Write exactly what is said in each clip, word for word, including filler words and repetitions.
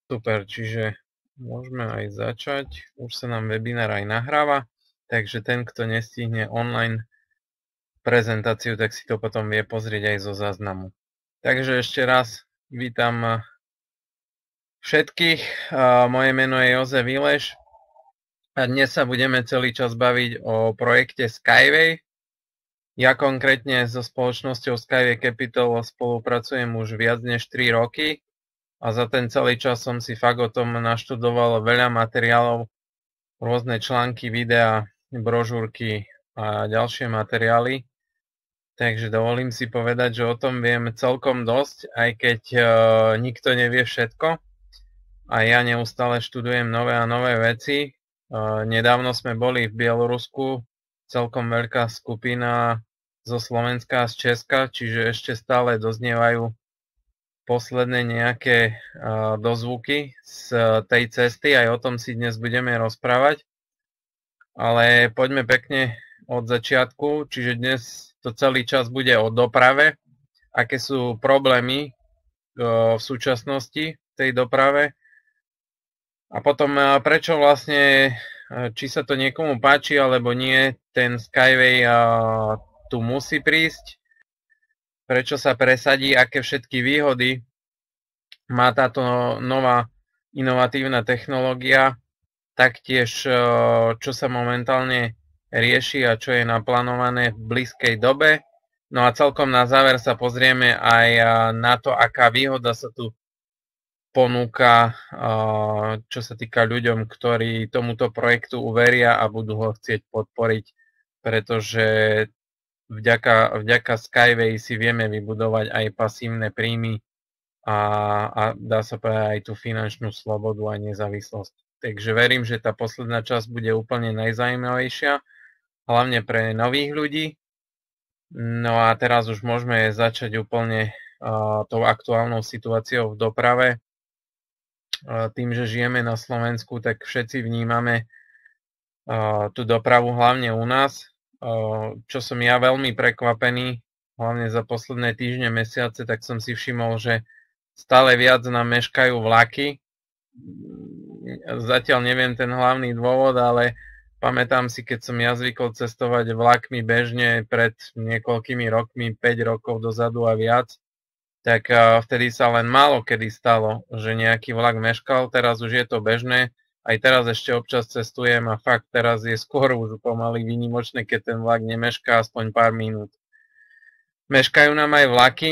Super, čiže môžeme aj začať. Už sa nám webinár aj nahráva, takže ten, kto nestihne online prezentáciu, tak si to potom vie pozrieť aj zo záznamu. Takže ešte raz vítam všetkých. Moje meno je Jozef Ileš a dnes sa budeme celý čas baviť o projekte Skyway. Ja konkrétne so spoločnosťou Skyway Capital spolupracujem už viac než tri roky. A za ten celý čas som si fakt o tom naštudoval veľa materiálov, rôzne články, videá, brožúrky a ďalšie materiály. Takže dovolím si povedať, že o tom viem celkom dosť, aj keď uh, nikto nevie všetko. A ja neustále študujem nové a nové veci. Uh, nedávno sme boli v Bielorusku, celkom veľká skupina zo Slovenska a z Česka, čiže ešte stále doznievajú posledné nejaké uh, dozvuky z uh, tej cesty, aj o tom si dnes budeme rozprávať. Ale poďme pekne od začiatku, čiže dnes to celý čas bude o doprave, aké sú problémy uh, v súčasnosti v tej doprave a potom uh, prečo vlastne, uh, či sa to niekomu páči alebo nie, ten Skyway uh, tu musí prísť, prečo sa presadí, aké všetky výhody má táto nová inovatívna technológia, taktiež čo sa momentálne rieši a čo je naplánované v blízkej dobe. No a celkom na záver sa pozrieme aj na to, aká výhoda sa tu ponúka, čo sa týka ľuďom, ktorí tomuto projektu uveria a budú ho chcieť podporiť, pretože Vďaka, vďaka Skyway si vieme vybudovať aj pasívne príjmy a, a dá sa povedať aj tú finančnú slobodu a nezávislosť. Takže verím, že tá posledná časť bude úplne najzaujímavejšia, hlavne pre nových ľudí. No a teraz už môžeme začať úplne uh, tou aktuálnou situáciou v doprave. Uh, tým, že žijeme na Slovensku, tak všetci vnímame uh, tú dopravu hlavne u nás. Čo som ja veľmi prekvapený, hlavne za posledné týždne, mesiace, tak som si všimol, že stále viac nám meškajú vlaky. Zatiaľ neviem ten hlavný dôvod, ale pamätám si, keď som ja zvykol cestovať vlakmi bežne pred niekoľkými rokmi, päť rokov dozadu a viac, tak vtedy sa len málo kedy stalo, že nejaký vlak meškal, teraz už je to bežné. Aj teraz ešte občas cestujem a fakt teraz je skôr už pomaly výnimočné, keď ten vlak nemešká aspoň pár minút. Meškajú nám aj vlaky,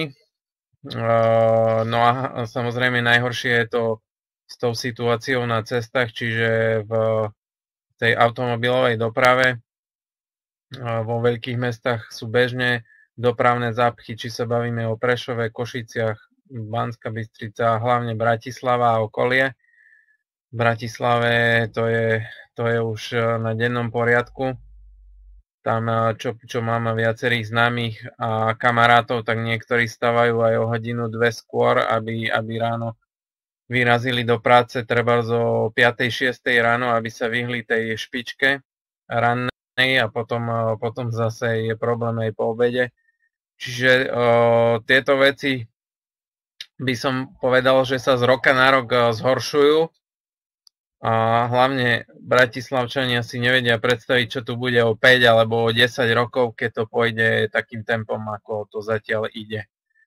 no a samozrejme najhoršie je to s tou situáciou na cestách, čiže v tej automobilovej doprave. Vo veľkých mestách sú bežne dopravné zápchy, či sa bavíme o Prešove, Košiciach, Banská Bystrica, hlavne Bratislava a okolie. V Bratislave to je, to je už na dennom poriadku. Tam, čo, čo mám viacerých známych a kamarátov, tak niektorí stavajú aj o hodinu, dve skôr, aby, aby ráno vyrazili do práce, treba zo piatej šiestej ráno, aby sa vyhli tej špičke rannej a potom, potom zase je problém aj po obede. Čiže o, tieto veci by som povedal, že sa z roka na rok zhoršujú. A hlavne Bratislavčania si nevedia predstaviť, čo tu bude o päť alebo o desať rokov, keď to pôjde takým tempom, ako to zatiaľ ide.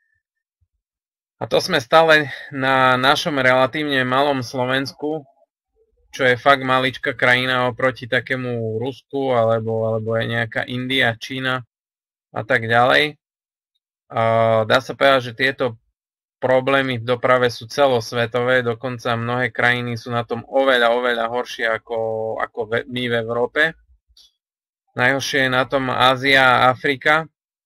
A to sme stále na našom relatívne malom Slovensku, čo je fakt maličká krajina oproti takému Rusku alebo, alebo aj nejaká India, Čína a tak ďalej. A dá sa povedať, že tieto problémy v doprave sú celosvetové, dokonca mnohé krajiny sú na tom oveľa, oveľa horšie ako, ako my v Európe. Najhoršie je na tom Ázia a Afrika,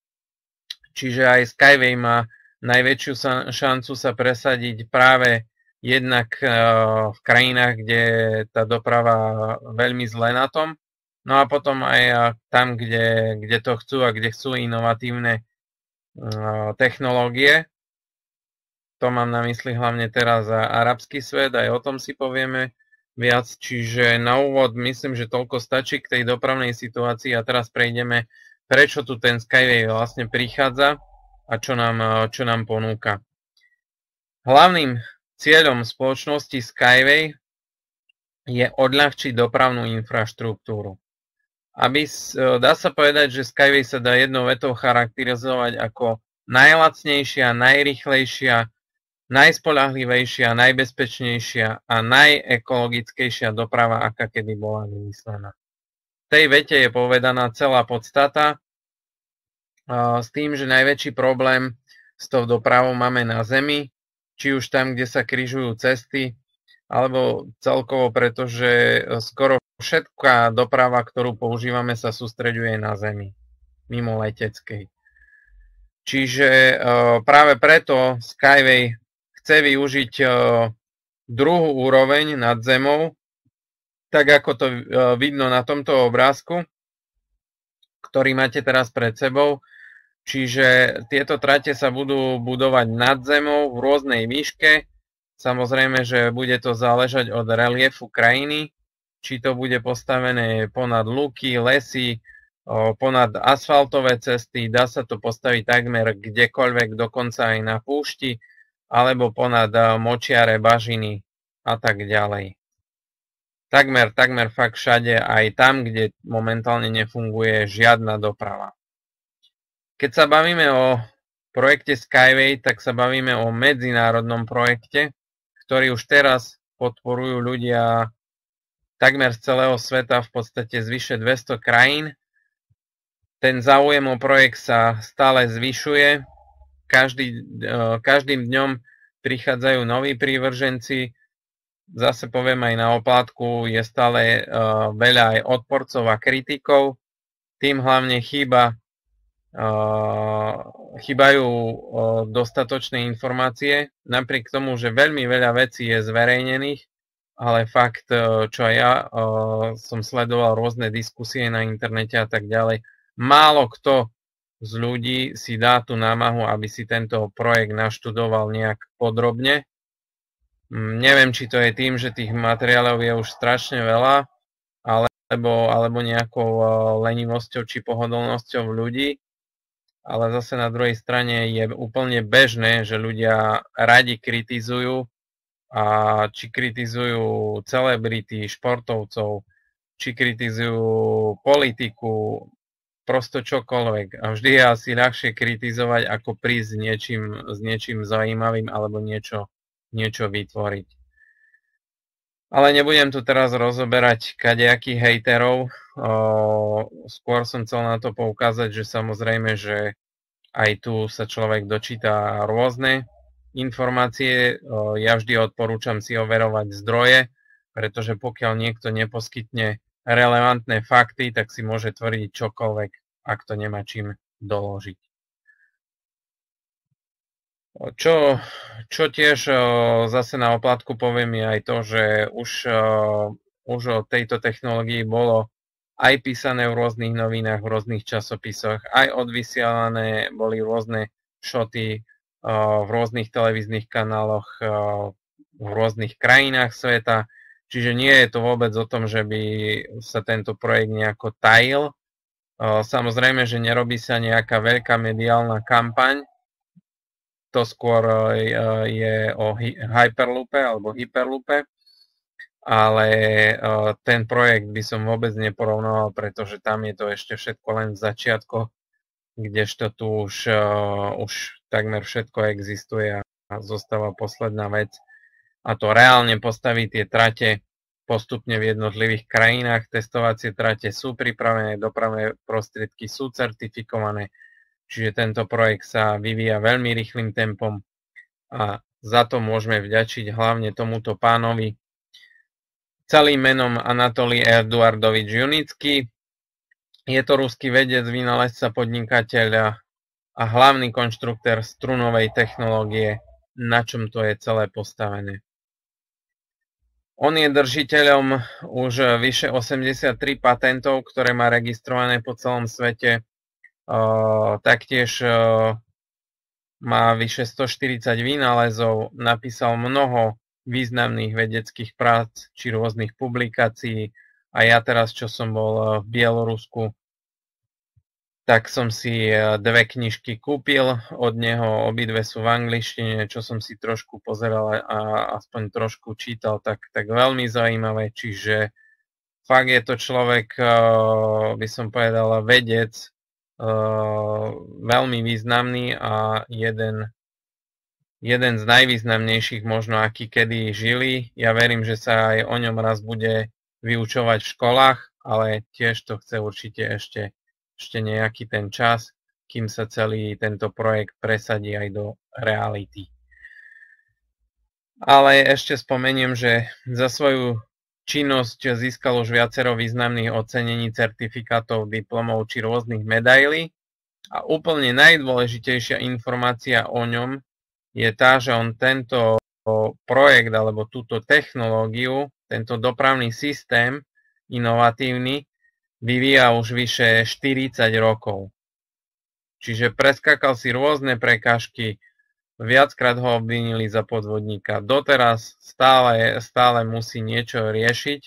čiže aj Skyway má najväčšiu šancu sa presadiť práve jednak v krajinách, kde tá doprava veľmi zle na tom, no a potom aj tam, kde, kde to chcú a kde chcú inovatívne technológie. To mám na mysli hlavne teraz arabský svet, aj o tom si povieme viac. Čiže na úvod myslím, že toľko stačí k tej dopravnej situácii a teraz prejdeme, prečo tu ten Skyway vlastne prichádza a čo nám, čo nám ponúka. Hlavným cieľom spoločnosti Skyway je odľahčiť dopravnú infraštruktúru. Aby, dá sa povedať, že Skyway sa dá jednou vetou charakterizovať ako najlacnejšia, najrýchlejšia, najspoľahlivejšia, najbezpečnejšia a najekologickejšia doprava, aká kedy bola vymyslená. V tej vete je povedaná celá podstata, s tým, že najväčší problém s tou dopravou máme na Zemi, či už tam, kde sa križujú cesty, alebo celkovo, pretože skoro všetká doprava, ktorú používame, sa sústreďuje na Zemi, mimo leteckej. Čiže práve preto Skyway chce využiť druhú úroveň nad zemou, tak ako to vidno na tomto obrázku, ktorý máte teraz pred sebou. Čiže tieto trate sa budú budovať nad zemou v rôznej výške. Samozrejme, že bude to záležať od reliefu krajiny, či to bude postavené ponad lúky, lesy, ponad asfaltové cesty, dá sa to postaviť takmer kdekoľvek, dokonca aj na púšti, alebo ponad močiare, bažiny a tak ďalej. Takmer, takmer fakt všade, aj tam, kde momentálne nefunguje žiadna doprava. Keď sa bavíme o projekte Skyway, tak sa bavíme o medzinárodnom projekte, ktorý už teraz podporujú ľudia takmer z celého sveta, v podstate z vyše dvesto krajín. Ten záujem o projekt sa stále zvyšuje. Každý, každým dňom prichádzajú noví prívrženci. Zase poviem aj na oplátku, je stále veľa aj odporcov a kritikov. Tým hlavne chýba, chýbajú dostatočné informácie. Napriek tomu, že veľmi veľa vecí je zverejnených, ale fakt, čo aj ja som sledoval rôzne diskusie na internete a tak ďalej, málo kto z ľudí si dá tú námahu, aby si tento projekt naštudoval nejak podrobne. Neviem, či to je tým, že tých materiálov je už strašne veľa, alebo, alebo nejakou lenivosťou či pohodlnosťou ľudí. Ale zase na druhej strane je úplne bežné, že ľudia radi kritizujú, a či kritizujú celebrity, športovcov, či kritizujú politiku, prosto čokoľvek. A vždy je asi ľahšie kritizovať, ako prísť s niečím, s niečím zaujímavým alebo niečo, niečo vytvoriť. Ale nebudem tu teraz rozoberať kadejakých hejterov. Skôr som chcel na to poukázať, že samozrejme, že aj tu sa človek dočíta rôzne informácie. Ja vždy odporúčam si overovať zdroje, pretože pokiaľ niekto neposkytne relevantné fakty, tak si môže tvrdiť čokoľvek, ak to nemá čím doložiť. Čo, čo tiež zase na oplátku poviem je aj to, že už, už o tejto technológii bolo aj písané v rôznych novinách, v rôznych časopisoch, aj odvysielané boli rôzne šoty v rôznych televíznych kanáloch v rôznych krajinách sveta. Čiže nie je to vôbec o tom, že by sa tento projekt nejako tajil. Samozrejme, že nerobí sa nejaká veľká mediálna kampaň. To skôr je o Hyperloope alebo Hyperloope. Ale ten projekt by som vôbec neporovnával, pretože tam je to ešte všetko len v začiatkoch, kdežto tu už, už takmer všetko existuje a zostáva posledná vec. A to reálne postaviť tie trate postupne v jednotlivých krajinách. Testovacie trate sú pripravené, dopravné prostriedky sú certifikované, čiže tento projekt sa vyvíja veľmi rýchlym tempom a za to môžeme vďačiť hlavne tomuto pánovi, celým menom Anatolij Eduardovič Junický. Je to ruský vedec, vynálezca, podnikateľ a hlavný konštruktér strunovej technológie, na čom to je celé postavené. On je držiteľom už vyše osemdesiattri patentov, ktoré má registrované po celom svete. Taktiež má vyše stoštyridsať vynálezov, napísal mnoho významných vedeckých prác či rôznych publikácií. A ja teraz, čo som bol v Bielorusku, tak som si dve knižky kúpil od neho, obidve sú v angličtine, čo som si trošku pozeral a aspoň trošku čítal, tak, tak veľmi zaujímavé, čiže fakt je to človek, by som povedal, vedec, veľmi významný a jeden jeden z najvýznamnejších možno, aký kedy žili. Ja verím, že sa aj o ňom raz bude vyučovať v školách, ale tiež to chce určite ešte, ešte nejaký ten čas, kým sa celý tento projekt presadí aj do reality. Ale ešte spomeniem, že za svoju činnosť získal už viacero významných ocenení, certifikátov, diplomov či rôznych medailí. A úplne najdôležitejšia informácia o ňom je tá, že on tento projekt alebo túto technológiu, tento dopravný systém inovatívny vyvíja už vyše štyridsať rokov. Čiže preskakal si rôzne prekážky, viackrát ho obvinili za podvodníka, doteraz stále, stále musí niečo riešiť,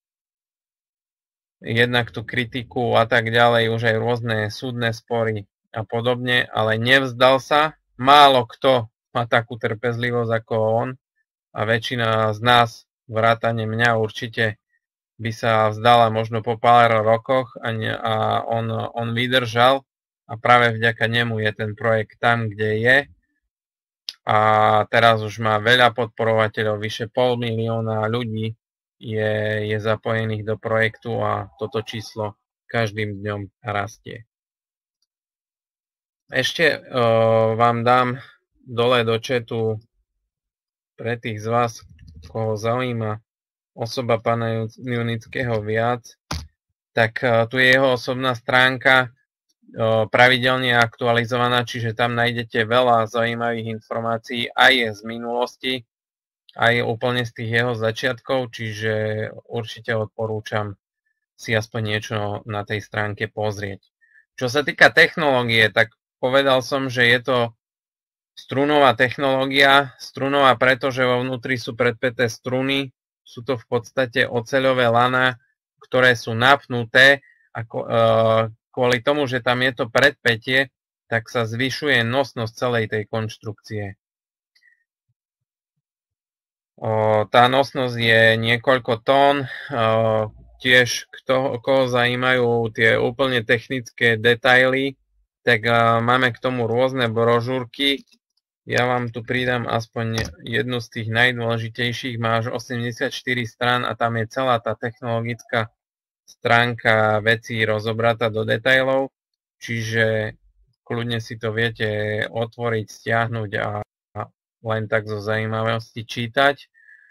jednak tú kritiku a tak ďalej, už aj rôzne súdne spory a podobne, ale nevzdal sa. Málo kto má takú trpezlivosť ako on a väčšina z nás, vrátane mňa určite, by sa vzdala možno po pár rokoch a, ne, a on, on vydržal a práve vďaka nemu je ten projekt tam, kde je. A teraz už má veľa podporovateľov, vyše pol milióna ľudí je, je zapojených do projektu a toto číslo každým dňom rastie. Ešte uh, vám dám dole do chatu pre tých z vás, koho zaujíma osoba pána Junického viac, tak uh, tu je jeho osobná stránka uh, pravidelne aktualizovaná, čiže tam nájdete veľa zaujímavých informácií aj z minulosti, aj úplne z tých jeho začiatkov, čiže určite odporúčam si aspoň niečo na tej stránke pozrieť. Čo sa týka technológie, tak povedal som, že je to strunová technológia, strunová preto, že vo vnútri sú predpäté struny, sú to v podstate oceľové lana, ktoré sú napnuté a kvôli tomu, že tam je to predpätie, tak sa zvyšuje nosnosť celej tej konštrukcie. Tá nosnosť je niekoľko tón, tiež kto, koho zaujímajú tie úplne technické detaily, tak máme k tomu rôzne brožúrky. Ja vám tu pridám aspoň jednu z tých najdôležitejších, má až osemdesiatštyri strán a tam je celá tá technologická stránka vecí rozobratá do detailov, čiže kľudne si to viete otvoriť, stiahnuť a len tak zo zaujímavosti čítať.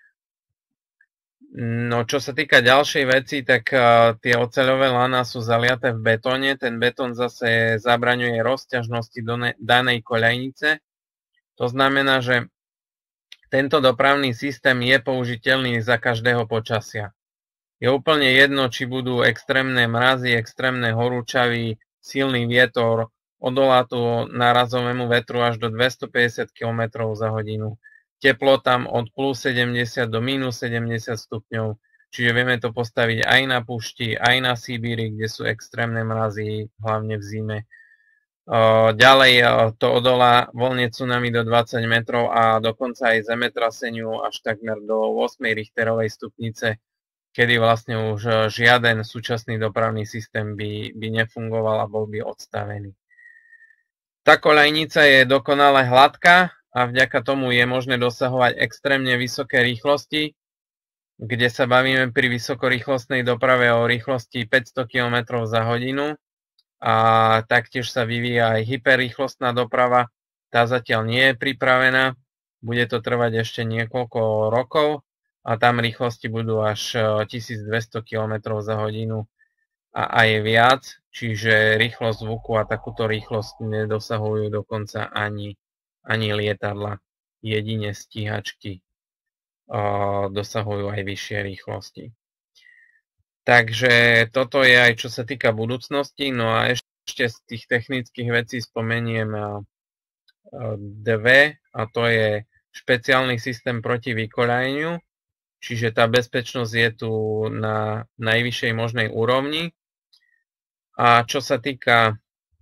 No čo sa týka ďalšej veci, tak uh, tie oceľové lana sú zaliaté v betóne. Ten betón zase zabraňuje rozťažnosti do danej koľajnice. To znamená, že tento dopravný systém je použiteľný za každého počasia. Je úplne jedno, či budú extrémne mrazy, extrémne horúčavy, silný vietor, odolá to nárazovému vetru až do dvestopäťdesiat kilometrov za hodinu. Teplotám od plus sedemdesiat do minus sedemdesiat stupňov, čiže vieme to postaviť aj na púšti, aj na Sibíri, kde sú extrémne mrazy, hlavne v zime. Ďalej to odolá vlne tsunami do dvadsať metrov a dokonca aj zemetraseniu až takmer do ôsmej Richterovej stupnice, kedy vlastne už žiaden súčasný dopravný systém by, by nefungoval a bol by odstavený. Tá koľajnica je dokonale hladká a vďaka tomu je možné dosahovať extrémne vysoké rýchlosti, kde sa bavíme pri vysokorýchlostnej doprave o rýchlosti päťsto kilometrov za hodinu a taktiež sa vyvíja aj hyperrýchlostná doprava. Tá zatiaľ nie je pripravená, bude to trvať ešte niekoľko rokov a tam rýchlosti budú až tisícdvesto kilometrov za hodinu a aj viac, čiže rýchlosť zvuku a takúto rýchlosť nedosahujú dokonca ani, ani lietadla, jedine stíhačky uh, dosahujú aj vyššie rýchlosti. Takže toto je aj čo sa týka budúcnosti, no a ešte z tých technických vecí spomeniem uh, dve, a to je špeciálny systém proti vykoľajeniu, čiže tá bezpečnosť je tu na najvyššej možnej úrovni. A čo sa týka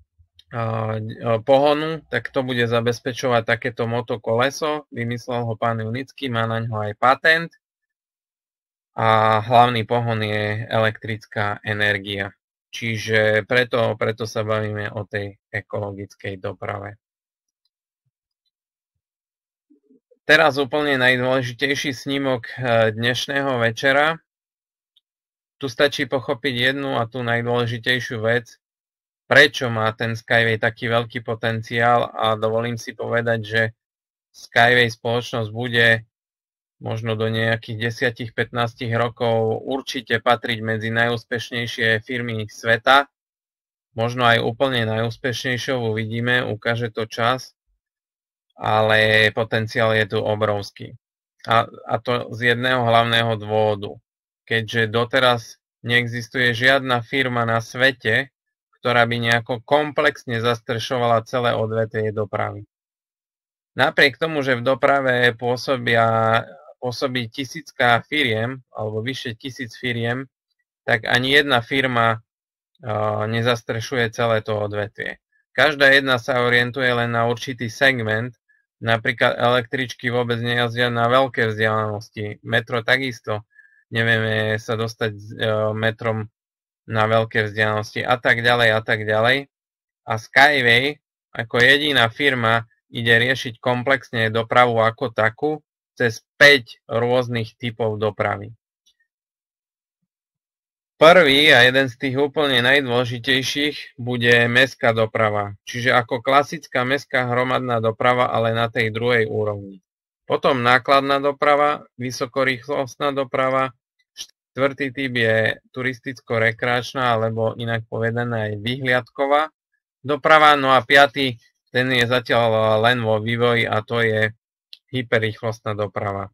pohonu, tak to bude zabezpečovať takéto motokoleso. Vymyslel ho pán Junický, má na ňo aj patent. A hlavný pohon je elektrická energia. Čiže preto, preto sa bavíme o tej ekologickej doprave. Teraz úplne najdôležitejší snímok dnešného večera. Tu stačí pochopiť jednu a tú najdôležitejšiu vec, prečo má ten Skyway taký veľký potenciál, a dovolím si povedať, že Skyway spoločnosť bude možno do nejakých desať až pätnásť rokov určite patriť medzi najúspešnejšie firmy sveta. Možno aj úplne najúspešnejšou uvidíme, ukáže to čas, ale potenciál je tu obrovský. A, a to z jedného hlavného dôvodu. Keďže doteraz neexistuje žiadna firma na svete, ktorá by nejako komplexne zastrešovala celé odvetvie dopravy. Napriek tomu, že v doprave pôsobia, pôsobí tisícka firiem, alebo vyše tisíc firiem, tak ani jedna firma uh, nezastrešuje celé to odvetvie. Každá jedna sa orientuje len na určitý segment, napríklad električky vôbec nejazdia na veľké vzdialenosti. Metro takisto, nevieme sa dostať uh, metrom na veľké vzdialenosti a tak ďalej a tak ďalej. A Skyway ako jediná firma ide riešiť komplexne dopravu ako takú cez päť rôznych typov dopravy. Prvý a jeden z tých úplne najdôležitejších bude mestská doprava, čiže ako klasická mestská hromadná doprava, ale na tej druhej úrovni. Potom nákladná doprava, vysokorýchlostná doprava, štvrtý typ je turisticko-rekreačná, alebo inak povedané aj vyhliadková doprava, no a piaty, ten je zatiaľ len vo vývoji, a to je hyperrýchlostná doprava.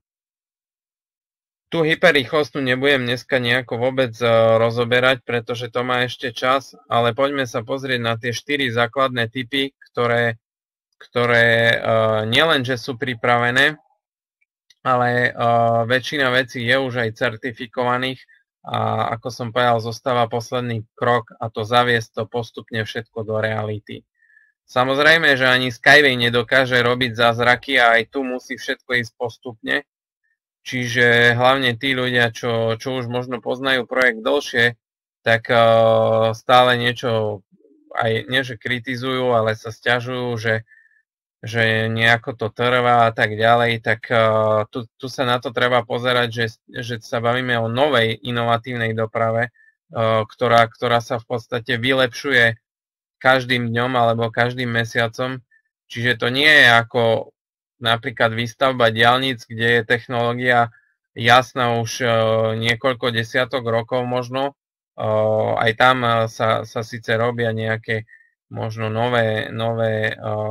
Tu hyperrýchlostnú nebudem dneska nejako vôbec rozoberať, pretože to má ešte čas, ale poďme sa pozrieť na tie štyri základné typy, ktoré, ktoré nielenže sú pripravené, ale väčšina vecí je už aj certifikovaných, a ako som povedal, zostáva posledný krok, a to zaviesť to postupne všetko do reality. Samozrejme, že ani Skyway nedokáže robiť zázraky a aj tu musí všetko ísť postupne. Čiže hlavne tí ľudia, čo, čo už možno poznajú projekt dlhšie, tak uh, stále niečo, aj nie že kritizujú, ale sa sťažujú, že, že nejako to trvá a tak ďalej. Tak uh, tu, tu sa na to treba pozerať, že, že sa bavíme o novej inovatívnej doprave, uh, ktorá, ktorá sa v podstate vylepšuje každým dňom alebo každým mesiacom. Čiže to nie je ako napríklad výstavba diaľnic, kde je technológia jasná už niekoľko desiatok rokov možno. Aj tam sa, sa síce robia nejaké možno nové, nové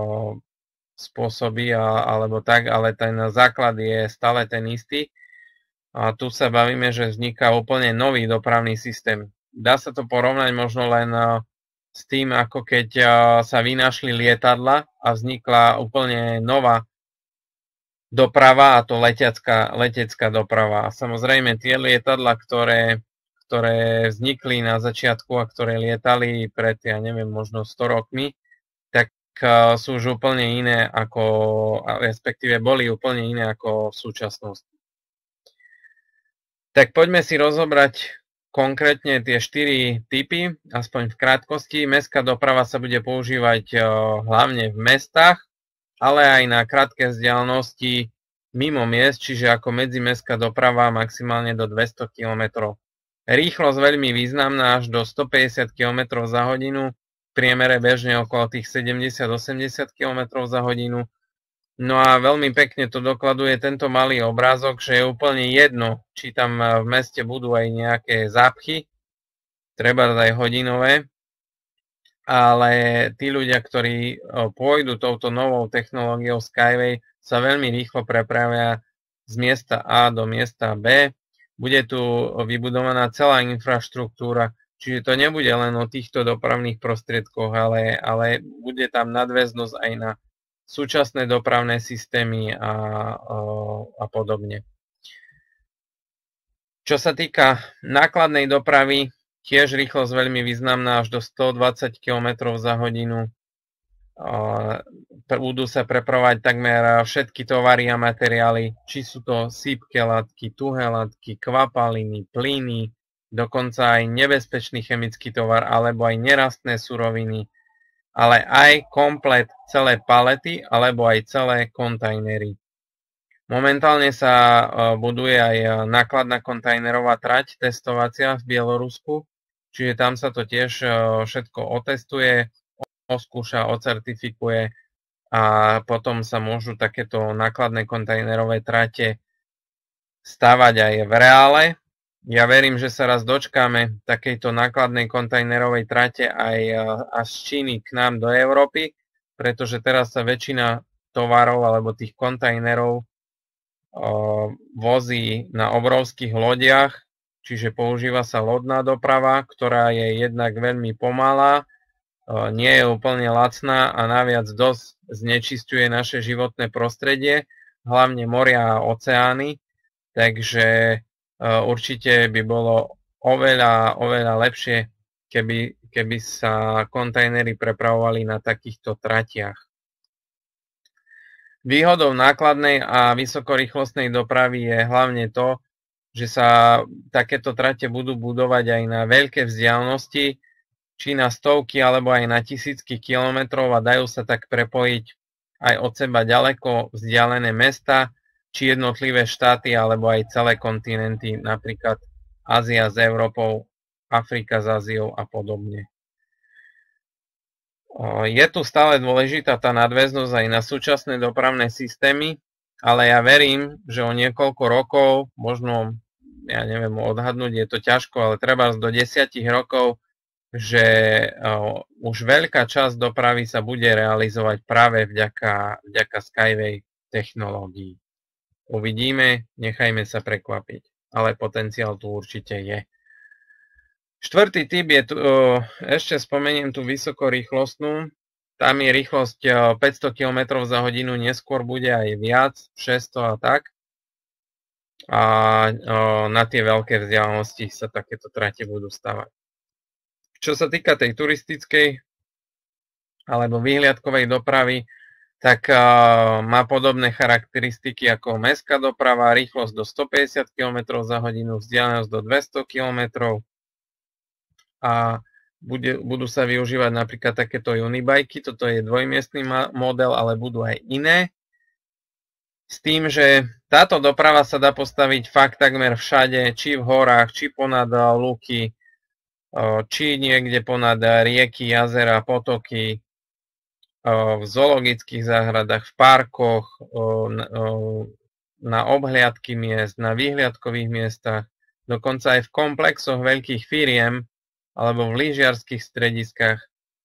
spôsoby alebo tak, ale ten základ je stále ten istý. A tu sa bavíme, že vzniká úplne nový dopravný systém. Dá sa to porovnať možno len s tým, ako keď sa vynašli lietadla a vznikla úplne nová doprava, a to letecká, letecká doprava. A samozrejme tie lietadla, ktoré, ktoré vznikli na začiatku a ktoré lietali pred, ja neviem, možno sto rokmi, tak sú už úplne iné ako, respektíve boli úplne iné ako v súčasnosti. Tak poďme si rozobrať konkrétne tie štyri typy, aspoň v krátkosti. Mestská doprava sa bude používať hlavne v mestách, ale aj na krátke vzdialenosti mimo miest, čiže ako medzimestská doprava maximálne do dvesto kilometrov. Rýchlosť veľmi významná, až do stopäťdesiat kilometrov za hodinu, v priemere bežne okolo tých sedemdesiat až osemdesiat kilometrov za hodinu. No a veľmi pekne to dokladuje tento malý obrázok, že je úplne jedno, či tam v meste budú aj nejaké zápchy, treba aj hodinové, ale tí ľudia, ktorí pôjdu touto novou technológiou Skyway, sa veľmi rýchlo prepravia z miesta A do miesta B. Bude tu vybudovaná celá infraštruktúra, čiže to nebude len o týchto dopravných prostriedkoch, ale, ale bude tam nadväznosť aj na súčasné dopravné systémy a, a podobne. Čo sa týka nákladnej dopravy, tiež rýchlosť veľmi významná, až do stodvadsať kilometrov za hodinu. Budú sa prepravovať takmer všetky tovary a materiály, či sú to sypké látky, tuhé látky, kvapaliny, plyny, dokonca aj nebezpečný chemický tovar, alebo aj nerastné suroviny, ale aj komplet celé palety, alebo aj celé kontajnery. Momentálne sa buduje aj nákladná kontajnerová trať testovacia v Bielorusku, čiže tam sa to tiež všetko otestuje, oskúša, ocertifikuje a potom sa môžu takéto nákladné kontajnerové trate stavať aj v reále. Ja verím, že sa raz dočkáme takejto nákladnej kontajnerovej trate aj až z Číny k nám do Európy, pretože teraz sa väčšina tovarov alebo tých kontajnerov vozí na obrovských lodiach, čiže používa sa lodná doprava, ktorá je jednak veľmi pomalá, nie je úplne lacná a naviac dosť znečisťuje naše životné prostredie, hlavne moria a oceány, takže určite by bolo oveľa, oveľa lepšie, keby, keby sa kontajnery prepravovali na takýchto tratiach. Výhodou nákladnej a vysokorýchlostnej dopravy je hlavne to, že sa takéto trate budú budovať aj na veľké vzdialenosti, či na stovky alebo aj na tisícky kilometrov a dajú sa tak prepojiť aj od seba ďaleko vzdialené mesta, či jednotlivé štáty alebo aj celé kontinenty, napríklad Ázia s Európou, Afrika s Áziou a podobne. Je tu stále dôležitá tá nadväznosť aj na súčasné dopravné systémy, ale ja verím, že o niekoľko rokov, možno, ja neviem odhadnúť, je to ťažko, ale treba do desiatich rokov, že už veľká časť dopravy sa bude realizovať práve vďaka, vďaka Skyway technológií. Uvidíme, nechajme sa prekvapiť, ale potenciál tu určite je. Štvrtý typ je tu, ešte spomeniem tú vysokorýchlostnú, tam je rýchlosť päťsto kilometrov za hodinu, neskôr bude aj viac, šesťsto a tak. A na tie veľké vzdialenosti sa takéto trate budú stavať. Čo sa týka tej turistickej alebo výhliadkovej dopravy, tak má podobné charakteristiky ako mestská doprava, rýchlosť do stopäťdesiat kilometrov za hodinu, vzdialenosť do dvesto kilometrov a bude, budú sa využívať napríklad takéto unibajky, toto je dvojmiestny model, ale budú aj iné. S tým, že táto doprava sa dá postaviť fakt takmer všade, či v horách, či ponad lúky, či niekde ponad rieky, jazera, potoky, v zoologických záhradách, v parkoch, na obhliadky miest, na výhliadkových miestach, dokonca aj v komplexoch veľkých firiem alebo v lyžiarskych strediskách,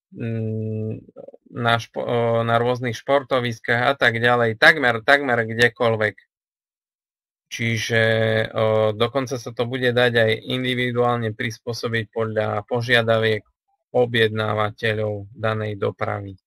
na, špo, na rôznych športoviskách a tak ďalej, takmer, takmer kdekoľvek. Čiže o, dokonca sa to bude dať aj individuálne prispôsobiť podľa požiadaviek objednávateľov danej dopravy.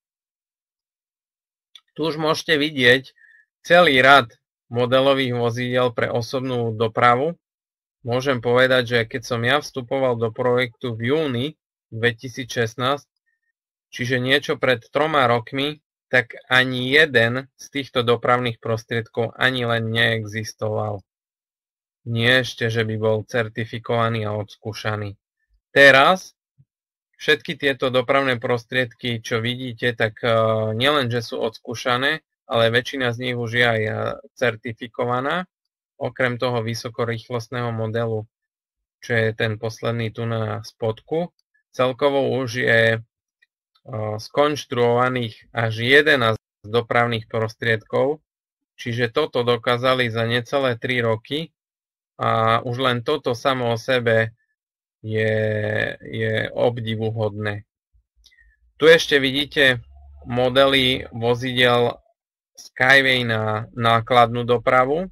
Tu už môžete vidieť celý rad modelových vozidiel pre osobnú dopravu. Môžem povedať, že keď som ja vstupoval do projektu v júni dvetisícšestnásť, čiže niečo pred troma rokmi, tak ani jeden z týchto dopravných prostriedkov ani len neexistoval. Nie ešte, že by bol certifikovaný a odskúšaný. Teraz všetky tieto dopravné prostriedky, čo vidíte, tak nielen, že sú odskúšané, ale väčšina z nich už je aj certifikovaná. Okrem toho vysokorýchlostného modelu, čo je ten posledný tu na spodku. Celkovo už je skonštruovaných až jedenásť dopravných prostriedkov, čiže toto dokázali za necelé tri roky a už len toto samo o sebe je, je obdivuhodné. Tu ešte vidíte modely vozidel Skyway na nákladnú dopravu.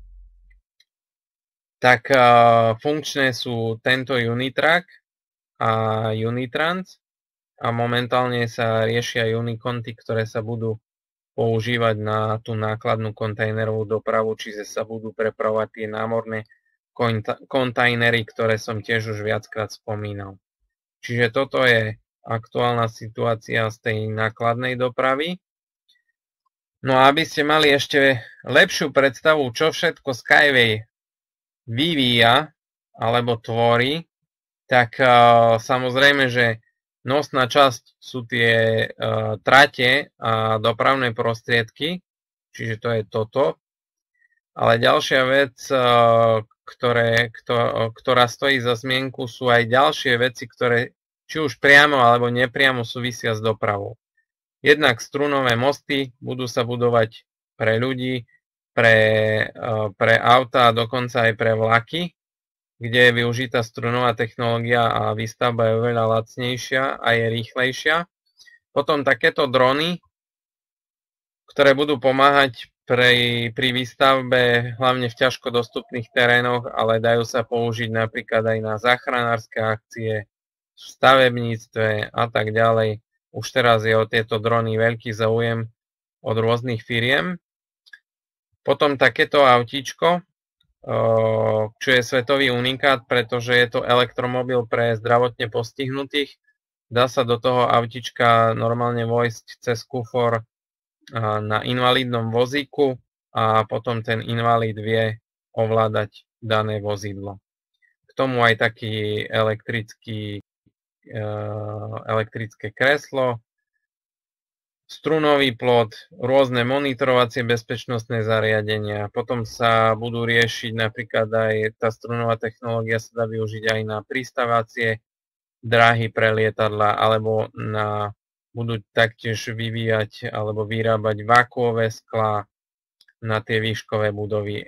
Tak funkčné sú tento Unitrack a Unitrans a momentálne sa riešia Uniconty, ktoré sa budú používať na tú nákladnú kontajnerovú dopravu, čiže sa budú prepravovať tie námorné kontajnery, ktoré som tiež už viackrát spomínal. Čiže toto je aktuálna situácia z tej nákladnej dopravy. No a aby ste mali ešte lepšiu predstavu, čo všetko Skyway vyvíja alebo tvorí, tak uh, samozrejme, že nosná časť sú tie uh, trate a dopravné prostriedky, čiže to je toto. Ale ďalšia vec, uh, ktoré, kto, ktorá stojí za zmienku, sú aj ďalšie veci, ktoré či už priamo alebo nepriamo súvisia s dopravou. Jednak strunové mosty budú sa budovať pre ľudí, pre, pre auta a dokonca aj pre vlaky, kde je využitá strunová technológia a výstavba je oveľa lacnejšia a je rýchlejšia. Potom takéto drony, ktoré budú pomáhať pri, pri výstavbe hlavne v ťažko dostupných terénoch, ale dajú sa použiť napríklad aj na záchranárske akcie, v stavebníctve a tak ďalej. Už teraz je o tieto drony veľký záujem od rôznych firiem. Potom takéto autíčko, čo je svetový unikát, pretože je to elektromobil pre zdravotne postihnutých. Dá sa do toho autíčka normálne vojsť cez kufor na invalidnom vozíku a potom ten invalid vie ovládať dané vozidlo. K tomu aj taký elektrický elektrické kreslo, strunový plot, rôzne monitorovacie bezpečnostné zariadenia. Potom sa budú riešiť napríklad aj tá strunová technológia sa dá využiť aj na pristávacie dráhy pre lietadla, alebo na, budú taktiež vyvíjať alebo vyrábať vakuové sklá na tie výškové budovy,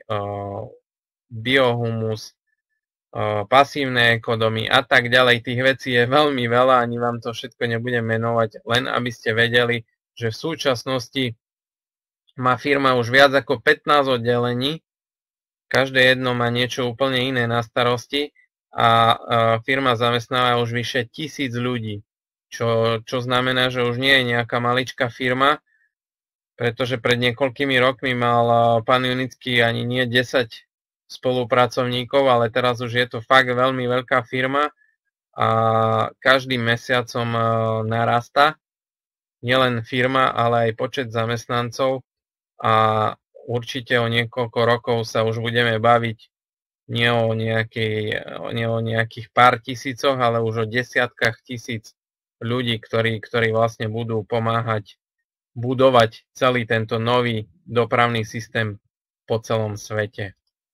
biohumus, pasívne ekodomy a tak ďalej. Tých vecí je veľmi veľa, ani vám to všetko nebudem menovať, len aby ste vedeli, že v súčasnosti má firma už viac ako pätnásť oddelení, každé jedno má niečo úplne iné na starosti a firma zamestnáva už vyše tisíc ľudí, čo, čo znamená, že už nie je nejaká maličká firma, pretože pred niekoľkými rokmi mal pán Junický ani nie desať spolupracovníkov, ale teraz už je to fakt veľmi veľká firma a každým mesiacom narastá nielen firma, ale aj počet zamestnancov a určite o niekoľko rokov sa už budeme baviť nie o, nejakej, nie o nejakých pár tisícoch, ale už o desiatkách tisíc ľudí, ktorí, ktorí vlastne budú pomáhať budovať celý tento nový dopravný systém po celom svete.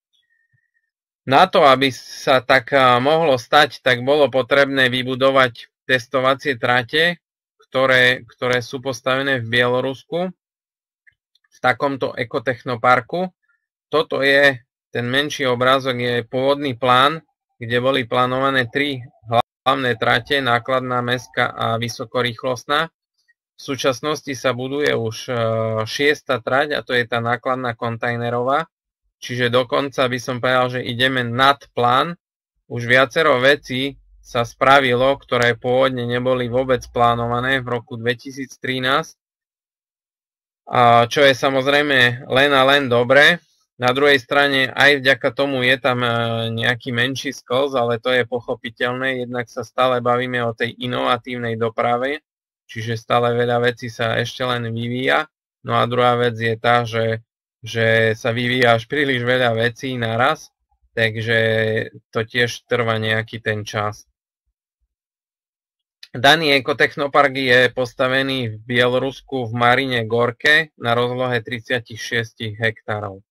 Na to, aby sa tak mohlo stať, tak bolo potrebné vybudovať testovacie trate, ktoré, ktoré sú postavené v Bielorusku v takomto ekotechnoparku. Toto je, ten menší obrázok je pôvodný plán, kde boli plánované tri hlavné trate, nákladná, mestská a vysokorýchlostná. V súčasnosti sa buduje už šiesta trať a to je tá nákladná kontajnerová. Čiže dokonca by som povedal, že ideme nad plán. Už viacero vecí sa spravilo, ktoré pôvodne neboli vôbec plánované v roku dvetisíctrinásť, čo je samozrejme len a len dobre. Na druhej strane aj vďaka tomu je tam nejaký menší sklz, ale to je pochopiteľné, jednak sa stále bavíme o tej inovatívnej doprave, čiže stále veľa vecí sa ešte len vyvíja. No a druhá vec je tá, že že sa vyvíja až príliš veľa vecí naraz, takže to tiež trvá nejaký ten čas. Daný ekotechnopark je postavený v Bielorusku v Marine Gorke na rozlohe tridsaťšesť hektárov.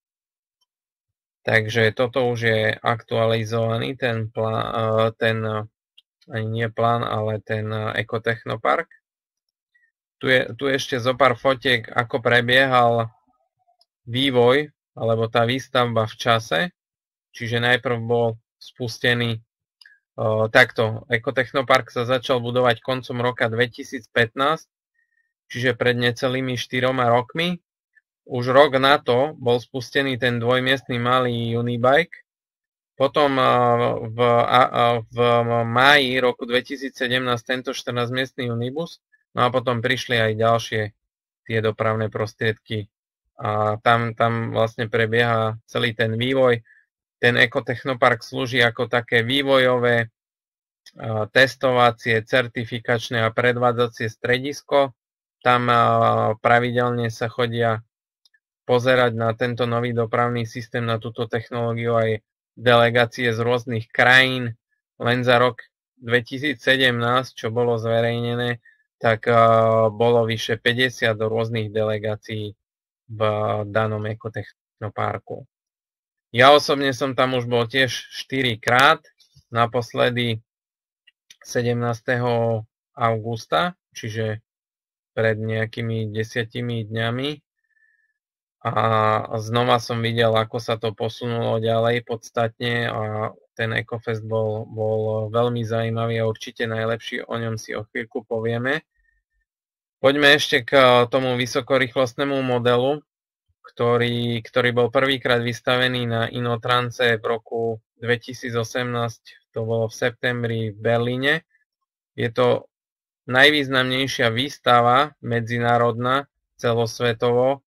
Takže toto už je aktualizovaný ten plán, ten ani nie plán, ale ten ekotechnopark. Tu je, tu ešte zo pár fotiek, ako prebiehal vývoj, alebo tá výstavba v čase, čiže najprv bol spustený o, takto. Ekotechnopark sa začal budovať koncom roka dvetisícpätnásť, čiže pred necelými štyroma rokmi. Už rok na to bol spustený ten dvojmiestny malý Unibike. Potom v, v máji roku dvetisícsedemnásť tento štrnásťmiestny Unibus, no a potom prišli aj ďalšie tie dopravné prostriedky. A tam, tam vlastne prebieha celý ten vývoj. Ten ekotechnopark slúži ako také vývojové testovacie, certifikačné a predvádzacie stredisko. Tam pravidelne sa chodia pozerať na tento nový dopravný systém, na túto technológiu aj delegácie z rôznych krajín. Len za rok dvetisícsedemnásť, čo bolo zverejnené, tak bolo vyše päťdesiat rôznych delegácií v danom ekotechnoparku. Ja osobne som tam už bol tiež štyri krát, naposledy sedemnásteho augusta, čiže pred nejakými desiatimi dňami. A znova som videl, ako sa to posunulo ďalej podstatne a ten EcoFest bol, bol veľmi zaujímavý a určite najlepší, o ňom si o chvíľku povieme. Poďme ešte k tomu vysokorýchlostnému modelu, ktorý, ktorý bol prvýkrát vystavený na Inotrance v roku dvetisícosemnásť, to bolo v septembri v Berlíne. Je to najvýznamnejšia výstava medzinárodná celosvetovo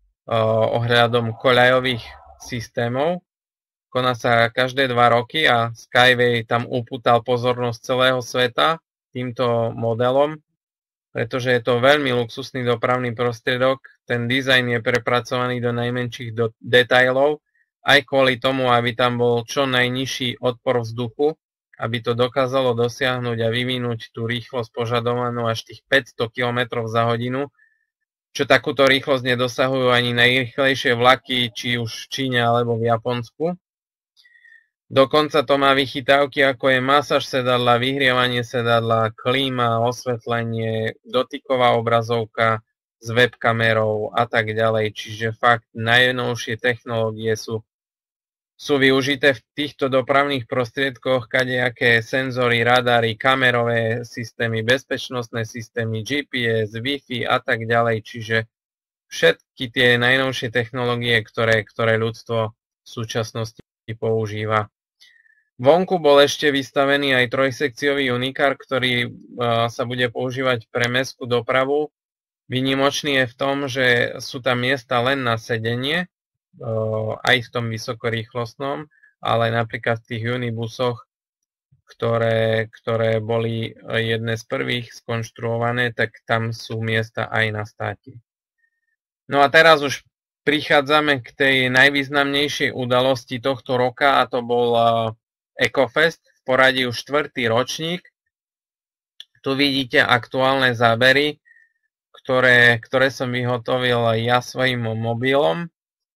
ohľadom koľajových systémov. Koná sa každé dva roky a Skyway tam upútal pozornosť celého sveta týmto modelom, pretože je to veľmi luxusný dopravný prostriedok. Ten dizajn je prepracovaný do najmenších do detailov, aj kvôli tomu, aby tam bol čo najnižší odpor vzduchu, aby to dokázalo dosiahnuť a vyvinúť tú rýchlosť požadovanú až tých päťsto kilometrov za hodinu, čo takúto rýchlosť nedosahujú ani najrýchlejšie vlaky, či už v Číne alebo v Japonsku. Dokonca to má vychytávky, ako je masáž sedadla, vyhrievanie sedadla, klíma, osvetlenie, dotyková obrazovka s webkamerou a tak ďalej. Čiže fakt najnovšie technológie sú, sú využité v týchto dopravných prostriedkoch, kadejaké senzory, radary, kamerové systémy, bezpečnostné systémy, G P S, Wi-Fi a tak ďalej. Čiže všetky tie najnovšie technológie, ktoré, ktoré ľudstvo v súčasnosti používa. Vonku bol ešte vystavený aj trojsekciový unikár, ktorý sa bude používať pre mestskú dopravu. Výnimočný je v tom, že sú tam miesta len na sedenie, aj v tom vysokorýchlostnom, ale napríklad v tých unibusoch, ktoré, ktoré boli jedné z prvých skonštruované, tak tam sú miesta aj na státi. No a teraz už prichádzame k tej najvýznamnejšej udalosti tohto roka a to bol EcoFest, v poradí už štvrtý ročník. Tu vidíte aktuálne zábery, ktoré, ktoré som vyhotovil ja svojím mobilom.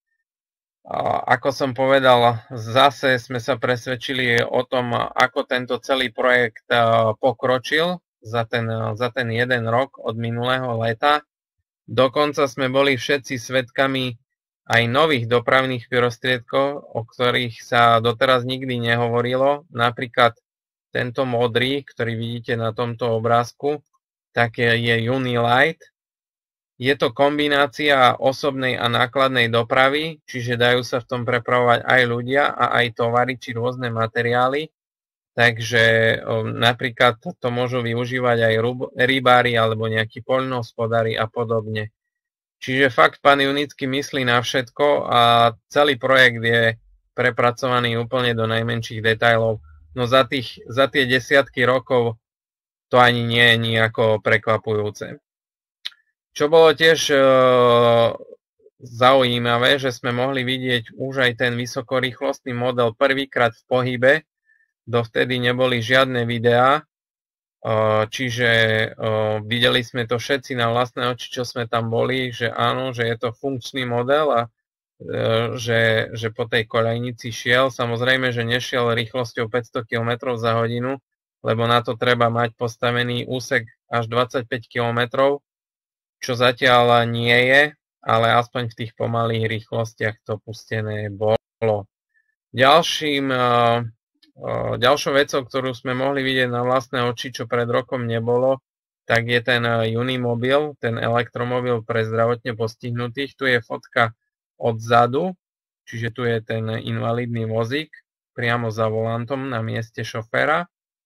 Ako som povedal, zase sme sa presvedčili o tom, ako tento celý projekt pokročil za ten, za ten jeden rok od minulého leta. Dokonca sme boli všetci svedkami aj nových dopravných prostriedkov, o ktorých sa doteraz nikdy nehovorilo. Napríklad tento modrý, ktorý vidíte na tomto obrázku, tak je Unilight. Je to kombinácia osobnej a nákladnej dopravy, čiže dajú sa v tom prepravovať aj ľudia a aj tovary či rôzne materiály. Takže napríklad to môžu využívať aj rybári alebo nejakí poľnohospodári a podobne. Čiže fakt pán Junický myslí na všetko a celý projekt je prepracovaný úplne do najmenších detailov. No za, tých, za tie desiatky rokov to ani nie je nejako prekvapujúce. Čo bolo tiež e, zaujímavé, že sme mohli vidieť už aj ten vysokorýchlostný model prvýkrát v pohybe. Dovtedy neboli žiadne videá, e, čiže e, videli sme to všetci na vlastné oči, čo sme tam boli, že áno, že je to funkčný model a e, že, že po tej koľajnici šiel. Samozrejme, že nešiel rýchlosťou päťsto kilometrov za hodinu, lebo na to treba mať postavený úsek až dvadsaťpäť kilometrov, čo zatiaľ nie je, ale aspoň v tých pomalých rýchlostiach to pustené bolo. Ďalším, ďalšou vecou, ktorú sme mohli vidieť na vlastné oči, čo pred rokom nebolo, tak je ten Unimobil, ten elektromobil pre zdravotne postihnutých. Tu je fotka odzadu, čiže tu je ten invalidný vozík priamo za volantom na mieste šoféra.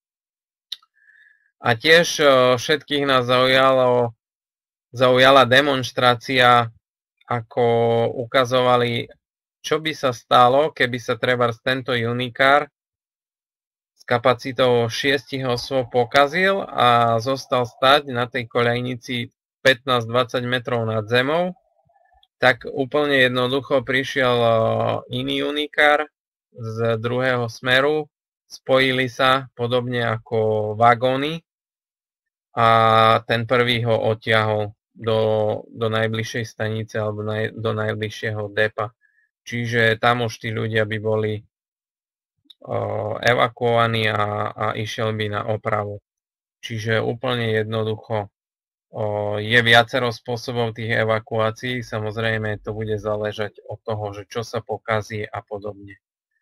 A tiež všetkých nás zaujalo zaujala demonštrácia, ako ukazovali, čo by sa stalo, keby sa trebárs tento unikár kapacitou šiestich osôb pokazil a zostal stať na tej koľajnici pätnásť dvadsať metrov nad zemou, tak úplne jednoducho prišiel iný unikár z druhého smeru, spojili sa podobne ako vagóny a ten prvý ho odtiahol do, do najbližšej stanice alebo naj, do najbližšieho depa. Čiže tam už tí ľudia by boli evakuovaní a, a išiel by na opravu. Čiže úplne jednoducho je viacero spôsobov tých evakuácií, samozrejme to bude záležať od toho, že čo sa pokazí a podobne.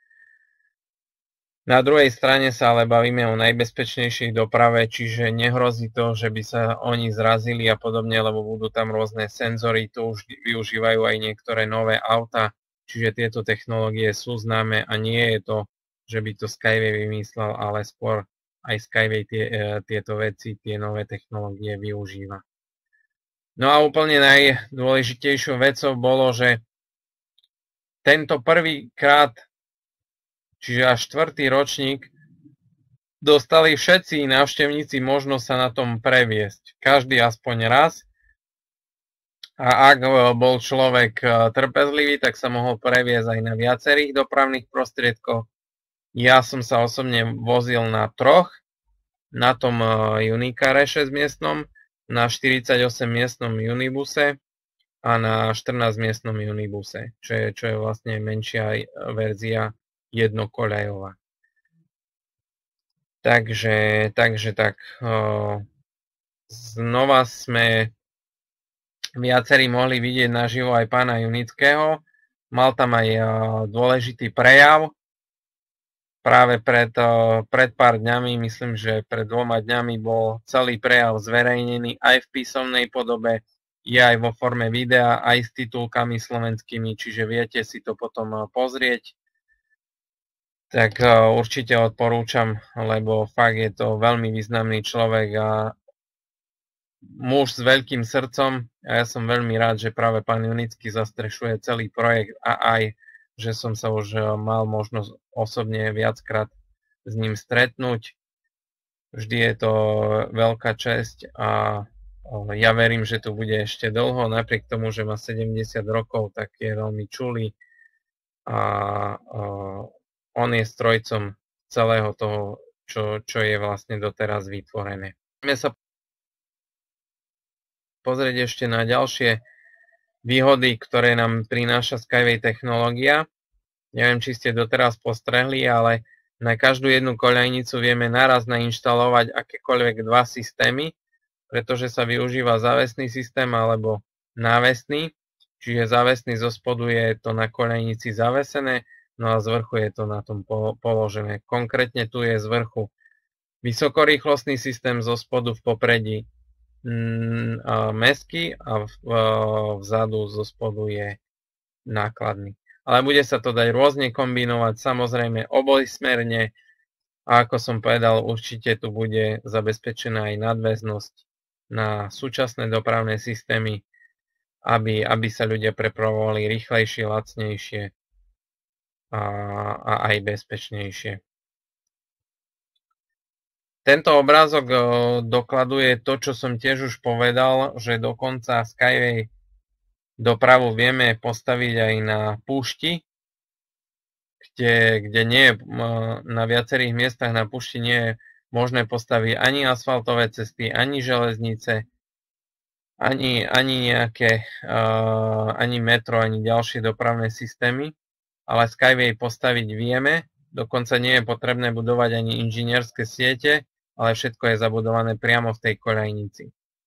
Na druhej strane sa ale bavíme o najbezpečnejšej doprave, čiže nehrozí to, že by sa oni zrazili a podobne, lebo budú tam rôzne senzory, to už využívajú aj niektoré nové auta, čiže tieto technológie sú známe a nie je to, že by to Skyway vymyslel, ale skôr aj Skyway tie, tieto veci, tie nové technológie využíva. No a úplne najdôležitejšou vecou bolo, že tento prvýkrát, čiže až štvrtý ročník, dostali všetci návštevníci možnosť sa na tom previesť. Každý aspoň raz. A ak bol človek trpezlivý, tak sa mohol previesť aj na viacerých dopravných prostriedkoch. Ja som sa osobne vozil na troch, na tom Unicare šesťmiestnom, na štyridsaťosem miestnom Unibuse a na štrnásť miestnom Unibuse, čo je, čo je vlastne menšia verzia jednokoľajová. Takže, takže tak, znova sme viacerí mohli vidieť naživo aj pána Junického. Mal tam aj dôležitý prejav. Práve pred, pred pár dňami, myslím, že pred dvoma dňami bol celý prejav zverejnený aj v písomnej podobe, je aj vo forme videa, aj s titulkami slovenskými, čiže viete si to potom pozrieť. Tak určite odporúčam, lebo fakt je to veľmi významný človek a muž s veľkým srdcom a ja som veľmi rád, že práve pán Junický zastrešuje celý projekt a aj že som sa už mal možnosť osobne viackrát s ním stretnúť. Vždy je to veľká česť a ja verím, že tu bude ešte dlho, napriek tomu, že má sedemdesiat rokov, tak je veľmi čulý a on je strojcom celého toho, čo, čo je vlastne doteraz vytvorené. Poďme sa pozrieť ešte na ďalšie výhody, ktoré nám prináša Skyway technológia. Neviem, či ste doteraz postrehli, ale na každú jednu koľajnicu vieme naraz nainštalovať akékoľvek dva systémy, pretože sa využíva závesný systém alebo návesný. Čiže závesný zo spodu je to na koľajnici zavesené, no a z vrchu je to na tom položené. Konkrétne tu je z vrchu vysokorýchlostný systém, zo spodu v popredí mestský a vzadu zo spodu je nákladný. Ale bude sa to dať rôzne kombinovať, samozrejme obojsmerne a ako som povedal, určite tu bude zabezpečená aj nadväznosť na súčasné dopravné systémy, aby, aby sa ľudia prepravovali rýchlejšie, lacnejšie a, a aj bezpečnejšie. Tento obrázok dokladuje to, čo som tiež už povedal, že dokonca Skyway dopravu vieme postaviť aj na púšti, kde, kde nie je, na viacerých miestach na púšti nie je možné postaviť ani asfaltové cesty, ani železnice, ani, ani nejaké, uh, ani metro, ani ďalšie dopravné systémy, ale Skyway postaviť vieme, dokonca nie je potrebné budovať ani inžinierské siete, ale všetko je zabudované priamo v tej koľajnici.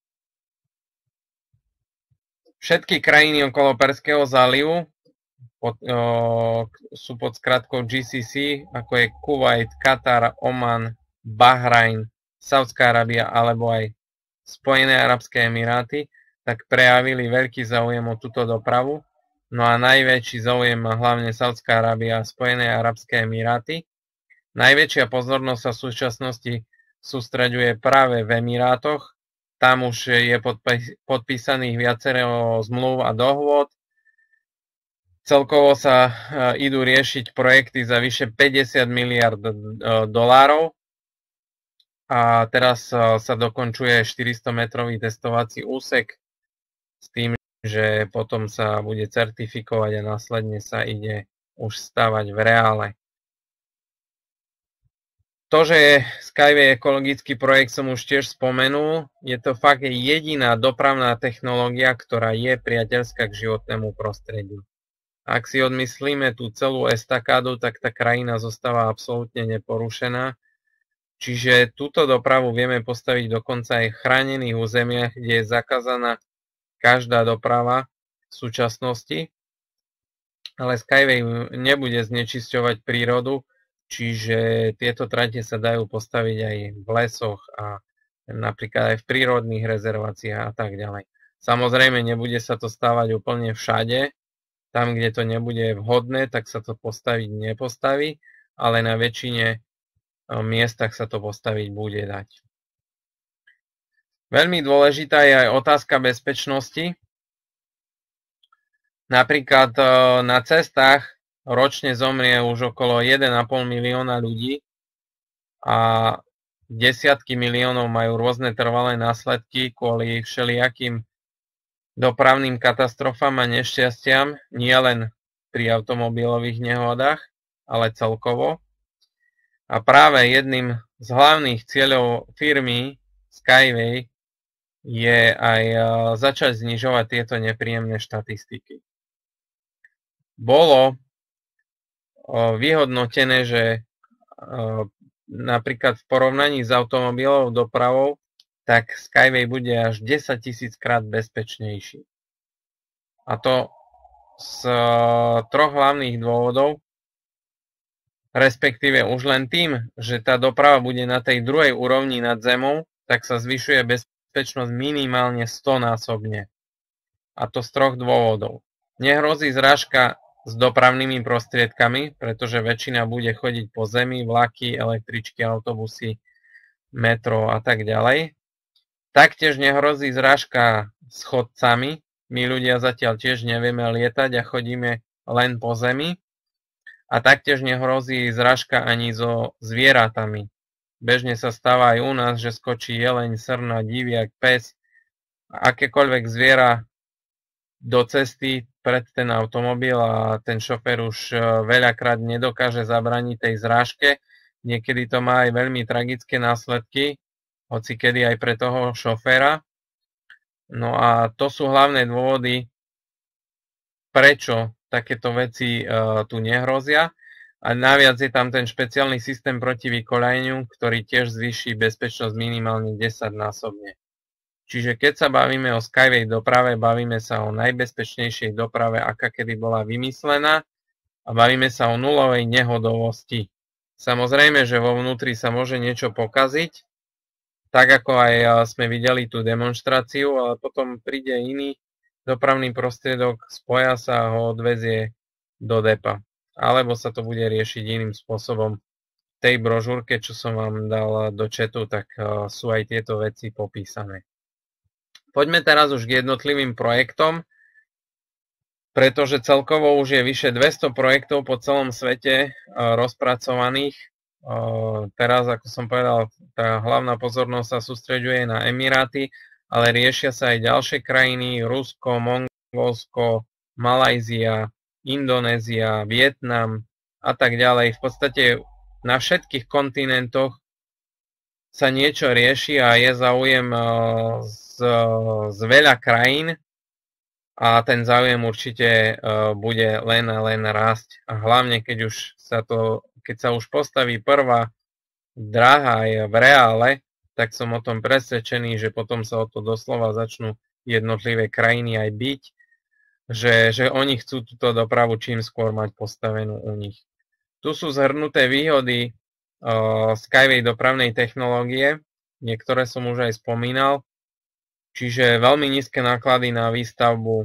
Všetky krajiny okolo Perského zálivu pod, o, sú pod skratkou G C C, ako je Kuvajt, Katar, Oman, Bahrajn, Saudská Arábia alebo aj Spojené arabské emiráty, tak prejavili veľký záujem o túto dopravu. No a najväčší záujem má hlavne Saudská Arábia a Spojené arabské emiráty. Najväčšia pozornosť sa v súčasnosti sústreďuje práve v Emirátoch. Tam už je podpísaných viacero zmluv a dohôd. Celkovo sa idú riešiť projekty za vyše päťdesiat miliárd dolárov a teraz sa dokončuje štyristo metrový testovací úsek s tým, že potom sa bude certifikovať a následne sa ide už stavať v reále. To, že je Skyway ekologický projekt, som už tiež spomenul. Je to fakt jediná dopravná technológia, ktorá je priateľská k životnému prostrediu. Ak si odmyslíme tú celú estakádu, tak tá krajina zostáva absolútne neporušená. Čiže túto dopravu vieme postaviť dokonca aj v chránených územiach, kde je zakázaná každá doprava v súčasnosti. Ale Skyway nebude znečisťovať prírodu, čiže tieto trate sa dajú postaviť aj v lesoch a napríklad aj v prírodných rezerváciách a tak ďalej. Samozrejme, nebude sa to stávať úplne všade. Tam, kde to nebude vhodné, tak sa to postaviť nepostaví, ale na väčšine miestach sa to postaviť bude dať. Veľmi dôležitá je aj otázka bezpečnosti. Napríklad na cestách ročne zomrie už okolo jeden a pol milióna ľudí a desiatky miliónov majú rôzne trvalé následky kvôli všelijakým dopravným katastrofám a nešťastiam, nielen pri automobilových nehodách, ale celkovo. A práve jedným z hlavných cieľov firmy Skyway je aj začať znižovať tieto nepríjemné štatistiky. Bolo vyhodnotené, že napríklad v porovnaní s automobilovou dopravou tak Skyway bude až desaťtisíc krát bezpečnejší. A to z troch hlavných dôvodov, respektíve už len tým, že tá doprava bude na tej druhej úrovni nad zemou, tak sa zvyšuje bezpečnosť minimálne stonásobne. A to z troch dôvodov. Nehrozí zrážka s dopravnými prostriedkami, pretože väčšina bude chodiť po zemi, vlaky, električky, autobusy, metro a tak ďalej. Taktiež nehrozí zrážka s chodcami. My ľudia zatiaľ tiež nevieme lietať a chodíme len po zemi. A taktiež nehrozí zrážka ani so zvieratami. Bežne sa stáva aj u nás, že skočí jeleň, srna, diviak, pes, akékoľvek zviera do cesty pred ten automobil a ten šofér už veľakrát nedokáže zabraniť tej zrážke. Niekedy to má aj veľmi tragické následky, hocikedy aj pre toho šoféra. No a to sú hlavné dôvody, prečo takéto veci uh, tu nehrozia. A naviac je tam ten špeciálny systém proti vykoľajeniu, ktorý tiež zvýši bezpečnosť minimálne desaťnásobne. Čiže keď sa bavíme o Skyway doprave, bavíme sa o najbezpečnejšej doprave, aká kedy bola vymyslená a bavíme sa o nulovej nehodovosti. Samozrejme, že vo vnútri sa môže niečo pokaziť, tak ako aj sme videli tú demonštráciu, ale potom príde iný dopravný prostriedok, spoja sa a ho odvezie do depa. Alebo sa to bude riešiť iným spôsobom. V tej brožúrke, čo som vám dal do chatu, tak sú aj tieto veci popísané. Poďme teraz už k jednotlivým projektom, pretože celkovo už je vyše dvesto projektov po celom svete rozpracovaných. Teraz, ako som povedal, tá hlavná pozornosť sa sústreďuje na Emiráty, ale riešia sa aj ďalšie krajiny, Rusko, Mongolsko, Malajzia, Indonézia, Vietnam a tak ďalej. V podstate na všetkých kontinentoch sa niečo rieši a je záujem z, z veľa krajín a ten záujem určite bude len a len rásť. A hlavne, keď už sa to keď sa už postaví prvá dráha aj v reále, tak som o tom presvedčený, že potom sa o to doslova začnú jednotlivé krajiny aj byť, že, že oni chcú túto dopravu čím skôr mať postavenú u nich. Tu sú zhrnuté výhody uh, Skyway dopravnej technológie, niektoré som už aj spomínal, čiže veľmi nízke náklady na výstavbu,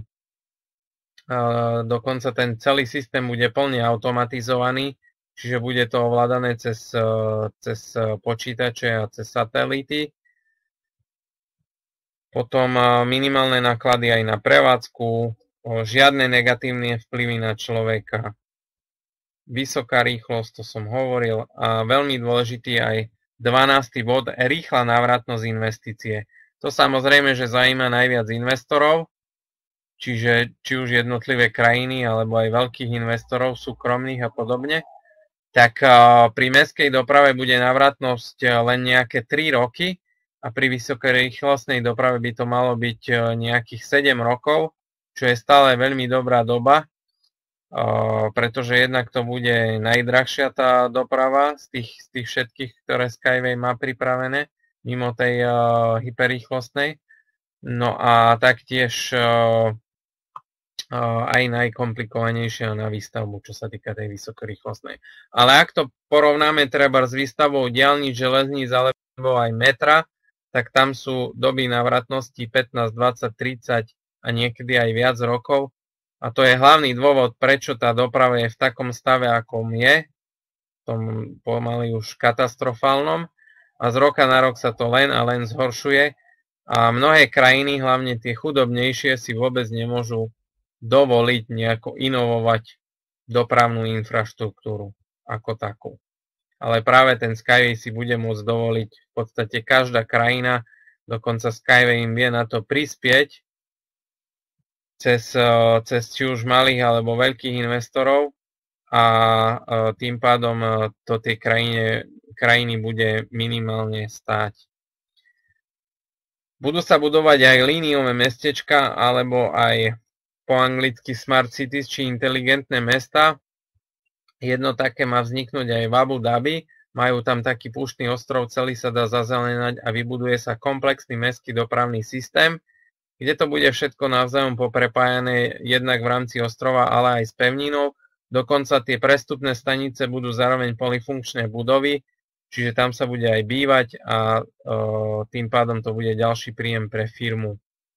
uh, dokonca ten celý systém bude plne automatizovaný, čiže bude to ovládané cez, cez počítače a cez satelity. Potom minimálne náklady aj na prevádzku, žiadne negatívne vplyvy na človeka. Vysoká rýchlosť, to som hovoril, a veľmi dôležitý aj dvanásty bod, rýchla návratnosť investície. To samozrejme, že zaujíma najviac investorov, čiže či už jednotlivé krajiny, alebo aj veľkých investorov, súkromných a podobne. Tak pri mestskej doprave bude návratnosť len nejaké tri roky a pri vysokej rýchlostnej doprave by to malo byť nejakých sedem rokov, čo je stále veľmi dobrá doba, pretože jednak to bude najdrahšia tá doprava z tých, z tých všetkých, ktoré Skyway má pripravené, mimo tej hyperrýchlostnej. No a taktiež aj najkomplikovanejšia na výstavbu, čo sa týka tej vysokorýchlostnej. Ale ak to porovnáme treba s výstavbou diaľnic, železníc alebo aj metra, tak tam sú doby návratnosti pätnásť, dvadsať, tridsať a niekedy aj viac rokov. A to je hlavný dôvod, prečo tá doprava je v takom stave, akom je, v tom pomaly už katastrofálnom. A z roka na rok sa to len a len zhoršuje. A mnohé krajiny, hlavne tie chudobnejšie, si vôbec nemôžu dovoliť nejako inovovať dopravnú infraštruktúru ako takú. Ale práve ten Skyway si bude môcť dovoliť v podstate každá krajina, dokonca Skyway im vie na to prispieť cez, cez či už malých alebo veľkých investorov a tým pádom to tej krajine, krajiny bude minimálne stáť. Budú sa budovať aj líniové mestečka alebo aj po anglicky smart cities, či inteligentné mesta. Jedno také má vzniknúť aj v Abu Dhabi. Majú tam taký púštny ostrov, celý sa dá zazelenať a vybuduje sa komplexný mestský dopravný systém, kde to bude všetko navzájom poprepájané jednak v rámci ostrova, ale aj s pevninou. Dokonca tie prestupné stanice budú zároveň polyfunkčné budovy, čiže tam sa bude aj bývať a o, tým pádom to bude ďalší príjem pre firmu.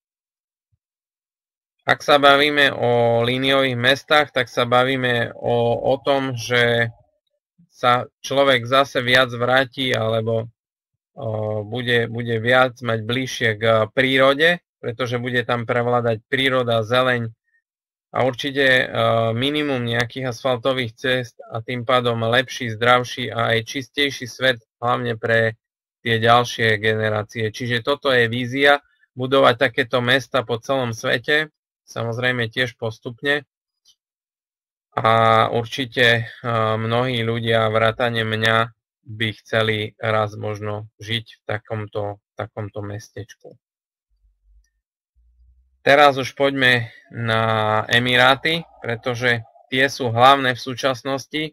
Ak sa bavíme o líniových mestách, tak sa bavíme o, o tom, že sa človek zase viac vráti alebo o, bude, bude viac mať bližšie k prírode, pretože bude tam prevládať príroda, zeleň a určite o, minimum nejakých asfaltových ciest a tým pádom lepší, zdravší a aj čistejší svet, hlavne pre tie ďalšie generácie. Čiže toto je vízia, budovať takéto mesta po celom svete, samozrejme tiež postupne. A určite mnohí ľudia, vrátane mňa, by chceli raz možno žiť v takomto, takomto mestečku. Teraz už poďme na Emiráty, pretože tie sú hlavné v súčasnosti.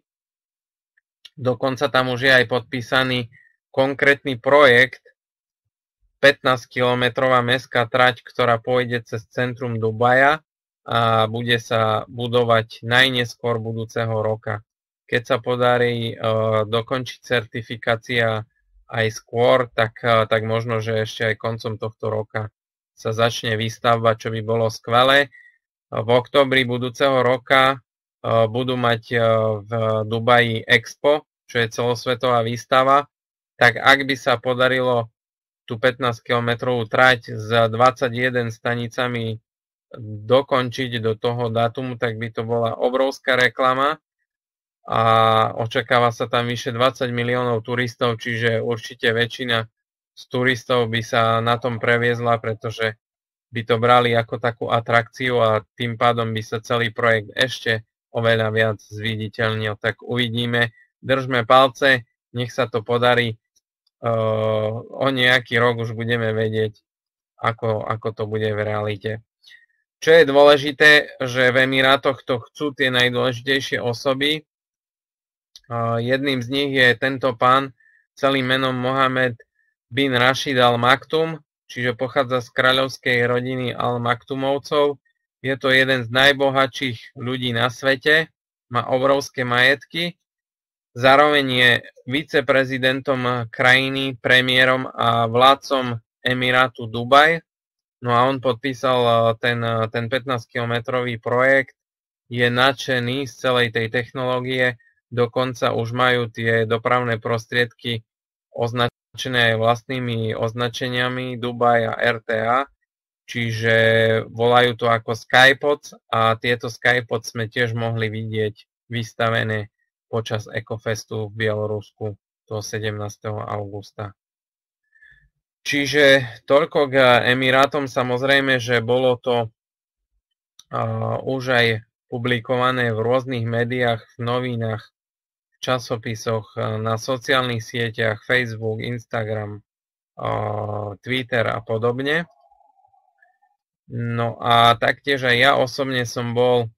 Dokonca tam už je aj podpísaný konkrétny projekt, pätnásťkilometrová mestská trať, ktorá pôjde cez centrum Dubaja a bude sa budovať najneskôr budúceho roka. Keď sa podarí uh, dokončiť certifikácia aj skôr, tak, uh, tak možno, že ešte aj koncom tohto roka sa začne výstavba, čo by bolo skvelé. Uh, v októbri budúceho roka uh, budú mať uh, v Dubaji Expo, čo je celosvetová výstava. Tak ak by sa podarilo tú pätnásťkilometrovú trať s dvadsaťjeden stanicami dokončiť do toho dátumu, tak by to bola obrovská reklama a očakáva sa tam vyše dvadsať miliónov turistov, čiže určite väčšina z turistov by sa na tom previezla, pretože by to brali ako takú atrakciu a tým pádom by sa celý projekt ešte oveľa viac zviditeľnil. Tak uvidíme, držme palce, nech sa to podarí. Uh, o nejaký rok už budeme vedieť, ako, ako to bude v realite. Čo je dôležité, že v Emirátoch to chcú tie najdôležitejšie osoby. Uh, jedným z nich je tento pán, celým menom Mohamed bin Rashid Al Maktoum, čiže pochádza z kráľovskej rodiny Al Maktumovcov. Je to jeden z najbohatších ľudí na svete, má obrovské majetky. Zároveň je viceprezidentom krajiny, premiérom a vládcom Emirátu Dubaj. No a on podpísal ten, ten pätnásťkilometrový projekt, je nadšený z celej tej technológie, dokonca už majú tie dopravné prostriedky označené aj vlastnými označeniami Dubaj a er té á, čiže volajú to ako Skypods a tieto Skypods sme tiež mohli vidieť vystavené počas Ecofestu v Bielorusku toho sedemnásteho augusta. Čiže toľko k Emirátom. Samozrejme, že bolo to uh, už aj publikované v rôznych médiách, v novinách, v časopisoch, na sociálnych sieťach, Facebook, Instagram, uh, Twitter a podobne. No a taktiež aj ja osobne som bol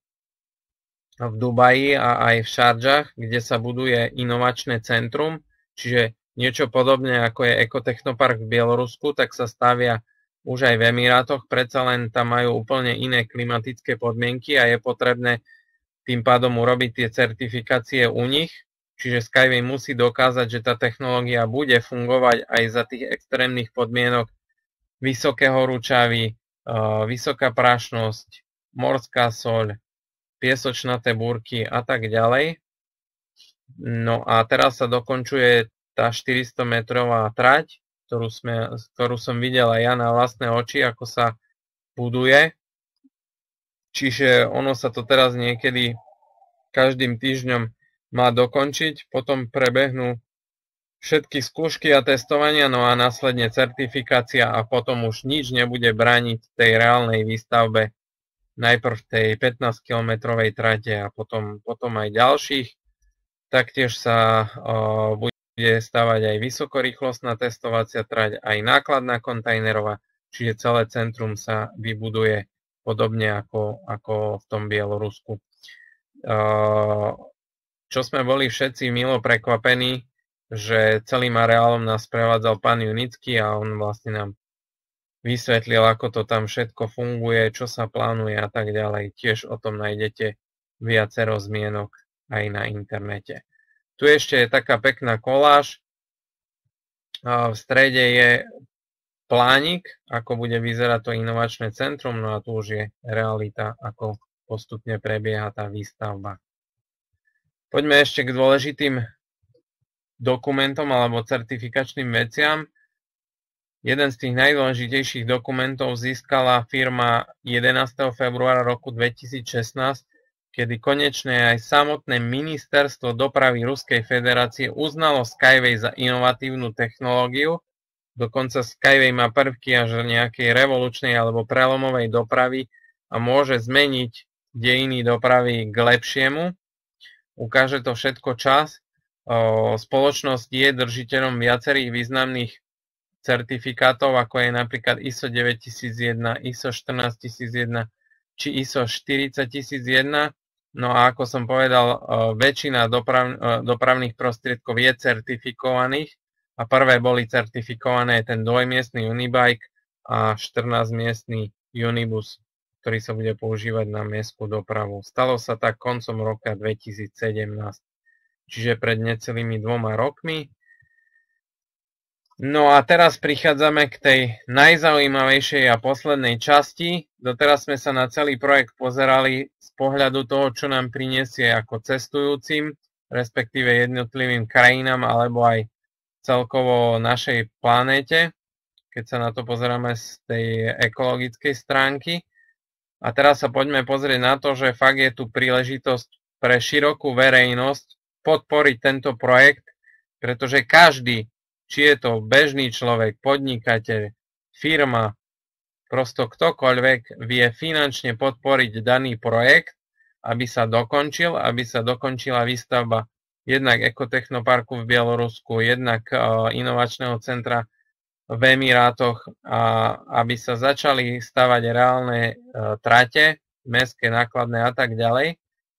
v Dubaji a aj v Šardžach, kde sa buduje inovačné centrum, čiže niečo podobné ako je Ekotechnopark v Bielorusku, tak sa stavia už aj v Emirátoch, predsa len tam majú úplne iné klimatické podmienky a je potrebné tým pádom urobiť tie certifikácie u nich, čiže Skyway musí dokázať, že tá technológia bude fungovať aj za tých extrémnych podmienok vysoké horúčavy, vysoká prašnosť, morská soľ, piesočnaté búrky a tak ďalej. No a teraz sa dokončuje tá štyristo metrová trať, ktorú, sme, ktorú som videl aj ja na vlastné oči, ako sa buduje. Čiže ono sa to teraz niekedy každým týždňom má dokončiť, potom prebehnú všetky skúšky a testovania, no a následne certifikácia a potom už nič nebude brániť tej reálnej výstavbe. Najprv tej pätnásťkilometrovej trate a potom, potom aj ďalších. Taktiež sa uh, bude stavať aj vysokorýchlostná testovacia trať, aj nákladná kontajnerová, čiže celé centrum sa vybuduje podobne ako, ako v tom Bielorusku. Uh, čo sme boli všetci milo prekvapení, že celým areálom nás prevádzal pán Junický a on vlastne nám vysvetlil, ako to tam všetko funguje, čo sa plánuje a tak ďalej. Tiež o tom nájdete viacero zmienok aj na internete. Tu ešte je taká pekná koláž. V strede je plánik, ako bude vyzerať to inovačné centrum, no a tu už je realita, ako postupne prebieha tá výstavba. Poďme ešte k dôležitým dokumentom alebo certifikačným veciam. Jeden z tých najdôležitejších dokumentov získala firma jedenásteho februára roku dvetisícšestnásť, kedy konečne aj samotné ministerstvo dopravy Ruskej federácie uznalo Skyway za inovatívnu technológiu. Dokonca Skyway má prvky až nejakej revolučnej alebo prelomovej dopravy a môže zmeniť dejiny dopravy k lepšiemu. Ukáže to všetko čas. Spoločnosť je držiteľom viacerých významných certifikátov, ako je napríklad I S O deväťtisícjeden, I S O štrnásťtisícjeden či I S O štyridsaťtisícjeden. No a ako som povedal, väčšina doprav, dopravných prostriedkov je certifikovaných a prvé boli certifikované ten dvojmiestny Unibike a štrnásťmiestny Unibus, ktorý sa bude používať na mestskú dopravu. Stalo sa tak koncom roka dvetisícsedemnásť, čiže pred necelými dvoma rokmi. No a teraz prichádzame k tej najzaujímavejšej a poslednej časti. Doteraz sme sa na celý projekt pozerali z pohľadu toho, čo nám prinesie ako cestujúcim, respektíve jednotlivým krajinám alebo aj celkovo našej planéte, keď sa na to pozeráme z tej ekologickej stránky. A teraz sa poďme pozrieť na to, že fakt je tu príležitosť pre širokú verejnosť podporiť tento projekt, pretože každý, či je to bežný človek, podnikateľ, firma, prosto ktokoľvek vie finančne podporiť daný projekt, aby sa dokončil, aby sa dokončila výstavba jednak Ekotechnoparku v Bielorusku, jednak inovačného centra v Emirátoch a aby sa začali stavať reálne trate, mestské, nákladné a tak ďalej.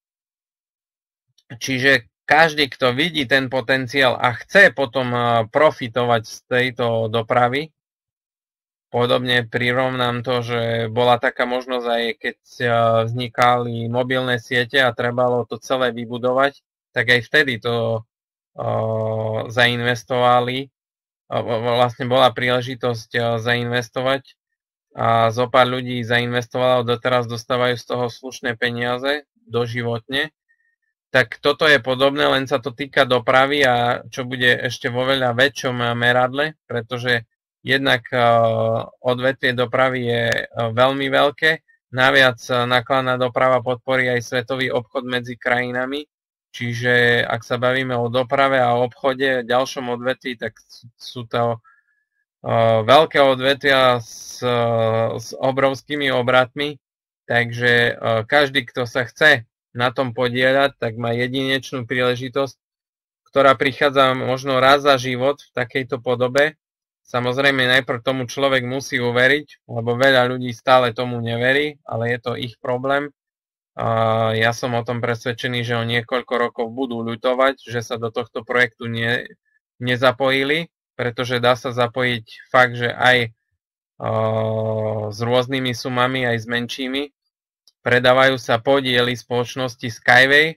Čiže každý, kto vidí ten potenciál a chce potom profitovať z tejto dopravy, podobne prirovnám to, že bola taká možnosť aj keď vznikali mobilné siete a trebalo to celé vybudovať, tak aj vtedy to uh, zainvestovali. Vlastne bola príležitosť zainvestovať a zo pár ľudí zainvestovalo, doteraz dostávajú z toho slušné peniaze doživotne. Tak toto je podobné, len sa to týka dopravy a čo bude ešte vo veľa väčšom meradle, pretože Jednak odvetvie dopravy je veľmi veľké, naviac nákladná doprava podporí aj svetový obchod medzi krajinami, čiže ak sa bavíme o doprave a obchode v ďalšom odvetví, tak sú to veľké odvetvia s, s obrovskými obratmi, takže každý, kto sa chce na tom podieľať, tak má jedinečnú príležitosť, ktorá prichádza možno raz za život v takejto podobe. Samozrejme, najprv tomu človek musí uveriť, lebo veľa ľudí stále tomu neverí, ale je to ich problém. Ja som o tom presvedčený, že o niekoľko rokov budú ľutovať, že sa do tohto projektu ne, nezapojili, pretože dá sa zapojiť fakt, že aj uh, s rôznymi sumami, aj s menšími. Predávajú sa podiely spoločnosti Skyway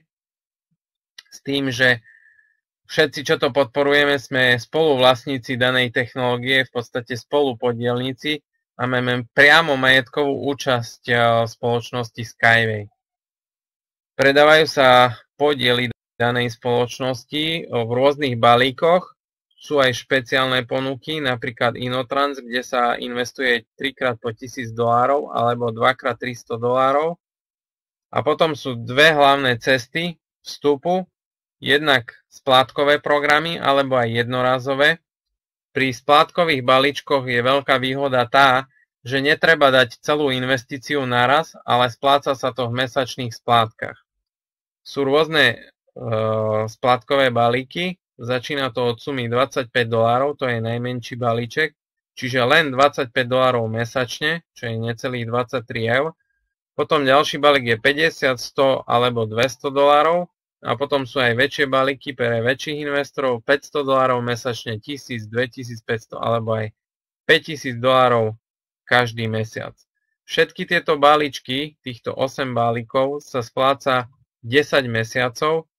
s tým, že všetci, čo to podporujeme, sme spoluvlastníci danej technológie, v podstate spolupodielníci a máme priamo majetkovú účasť uh, spoločnosti Skyway. Predávajú sa podiely danej spoločnosti v rôznych balíkoch. Sú aj špeciálne ponuky, napríklad Inotrans, kde sa investuje trikrát po tisíc dolárov alebo dvakrát tristo dolárov. A potom sú dve hlavné cesty vstupu, jednak splátkové programy alebo aj jednorazové. Pri splátkových balíčkoch je veľká výhoda tá, že netreba dať celú investíciu naraz, ale spláca sa to v mesačných splátkach. Sú rôzne e, splátkové balíky. Začína to od sumy dvadsaťpäť dolárov, to je najmenší balíček, čiže len dvadsaťpäť dolárov mesačne, čo je necelých dvadsaťtri eur. Potom ďalší balík je päťdesiat, sto alebo dvesto dolárov a potom sú aj väčšie balíky pre väčších investorov, päťsto dolárov mesačne, tisíc, dvetisícpäťsto alebo aj päťtisíc dolárov každý mesiac. Všetky tieto balíčky, týchto osem balíkov, sa spláca desať mesiacov.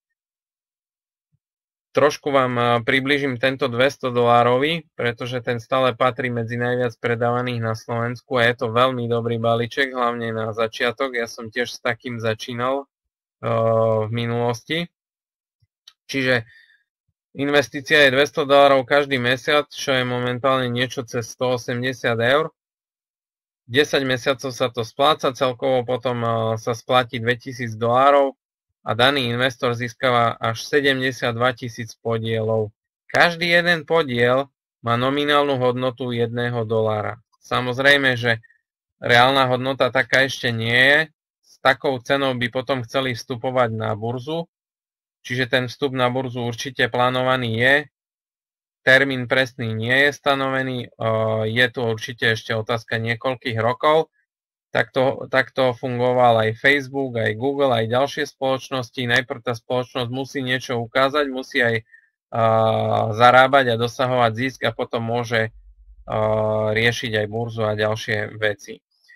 Trošku vám približím tento dvesto dolárový, pretože ten stále patrí medzi najviac predávaných na Slovensku a je to veľmi dobrý balíček, hlavne na začiatok. Ja som tiež s takým začínal uh, v minulosti. Čiže investícia je dvesto dolárov každý mesiac, čo je momentálne niečo cez stoosemdesiat eur. desať mesiacov sa to spláca, celkovo potom uh, sa splatí dvetisíc dolárov. A daný investor získava až sedemdesiatdva tisíc podielov. Každý jeden podiel má nominálnu hodnotu jedného dolára. Samozrejme, že reálna hodnota taká ešte nie je. S takou cenou by potom chceli vstupovať na burzu. Čiže ten vstup na burzu určite plánovaný je. Termín presný nie je stanovený. Je tu určite ešte otázka niekoľkých rokov. Takto, takto fungoval aj Facebook, aj Google, aj ďalšie spoločnosti. Najprv tá spoločnosť musí niečo ukázať, musí aj uh, zarábať a dosahovať zisk a potom môže uh, riešiť aj burzu a ďalšie veci.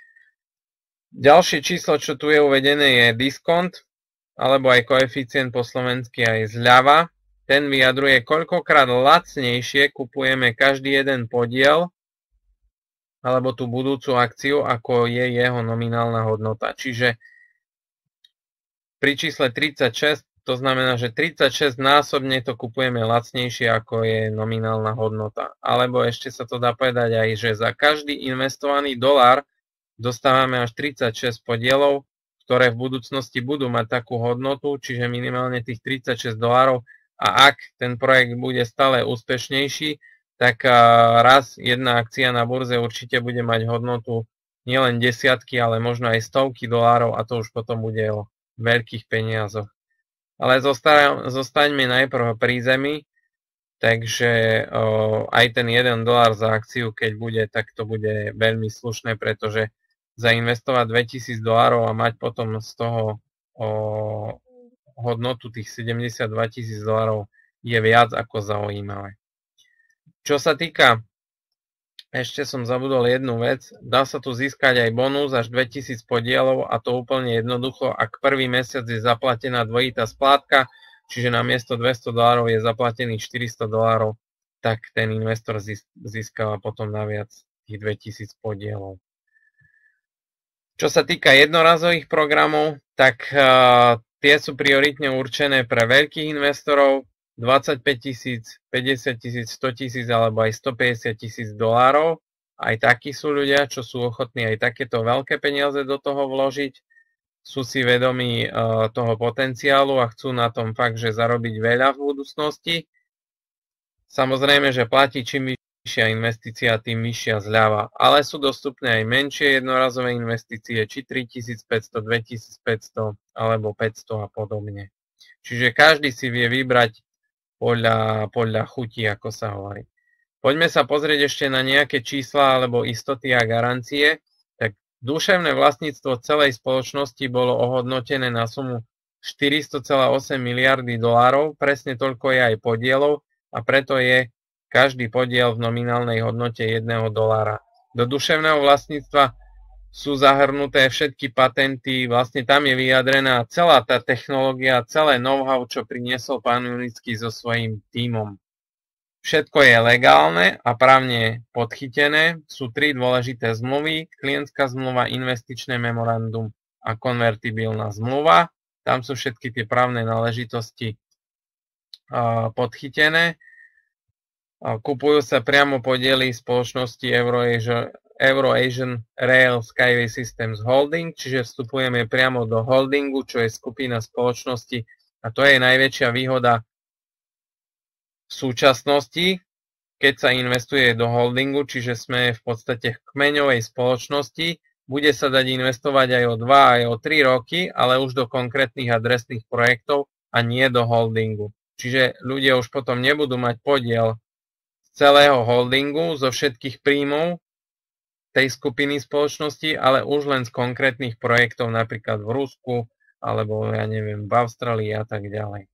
Ďalšie číslo, čo tu je uvedené, je diskont, alebo aj koeficient po slovensky aj zľava. Ten vyjadruje, koľkokrát lacnejšie kupujeme každý jeden podiel, alebo tú budúcu akciu, ako je jeho nominálna hodnota. Čiže pri čísle tridsaťšesť, to znamená, že tridsaťšesť násobne to kupujeme lacnejšie, ako je nominálna hodnota. Alebo ešte sa to dá povedať aj, že za každý investovaný dolár dostávame až tridsaťšesť podielov, ktoré v budúcnosti budú mať takú hodnotu, čiže minimálne tých tridsaťšesť dolárov. A ak ten projekt bude stále úspešnejší, tak raz jedna akcia na burze určite bude mať hodnotu nielen desiatky, ale možno aj stovky dolárov a to už potom bude o veľkých peniazoch. Ale zostaňme najprv pri zemi, takže aj ten jeden dolár za akciu, keď bude, tak to bude veľmi slušné, pretože zainvestovať dvetisíc dolárov a mať potom z toho hodnotu tých sedemdesiatdva tisíc dolárov je viac ako zaujímavé. Čo sa týka, ešte som zabudol jednu vec, dá sa tu získať aj bonus až dvetisíc podielov a to úplne jednoducho, ak prvý mesiac je zaplatená dvojitá splátka, čiže namiesto dvesto dolárov je zaplatených štyristo dolárov, tak ten investor získava potom naviac tých dvetisíc podielov. Čo sa týka jednorazových programov, tak uh, tie sú prioritne určené pre veľkých investorov. dvadsaťpäť tisíc, päťdesiat tisíc, sto tisíc alebo aj stopäťdesiat tisíc dolárov. Aj takí sú ľudia, čo sú ochotní aj takéto veľké peniaze do toho vložiť. Sú si vedomí uh, toho potenciálu a chcú na tom fakt, že zarobiť veľa v budúcnosti. Samozrejme, že platí čím vyššia investícia, tým vyššia zľava. Ale sú dostupné aj menšie jednorazové investície, či tritisícpäťsto, dvetisícpäťsto alebo päťsto a podobne. Čiže každý si vie vybrať podľa, podľa chutí, ako sa hovorí. Poďme sa pozrieť ešte na nejaké čísla alebo istoty a garancie. Tak duševné vlastníctvo celej spoločnosti bolo ohodnotené na sumu štyristo celá osem miliardy dolárov, presne toľko je aj podielov a preto je každý podiel v nominálnej hodnote jedného dolára. Do duševného vlastníctva sú zahrnuté všetky patenty, vlastne tam je vyjadrená celá tá technológia, celé know-how, čo priniesol pán Junický so svojím tímom. Všetko je legálne a právne podchytené. Sú tri dôležité zmluvy, klientská zmluva, investičné memorandum a konvertibilná zmluva. Tam sú všetky tie právne náležitosti podchytené. Kupujú sa priamo podiely spoločnosti Euroasian Euroasian Rail Skyway Systems Holding, čiže vstupujeme priamo do holdingu, čo je skupina spoločnosti a to je najväčšia výhoda v súčasnosti, keď sa investuje do holdingu, čiže sme v podstate v kmeňovej spoločnosti, bude sa dať investovať aj o dva, aj o tri roky, ale už do konkrétnych adresných projektov a nie do holdingu. Čiže ľudia už potom nebudú mať podiel z celého holdingu, zo všetkých príjmov tej skupiny spoločnosti, ale už len z konkrétnych projektov, napríklad v Rusku, alebo ja neviem, v Austrálii a tak ďalej.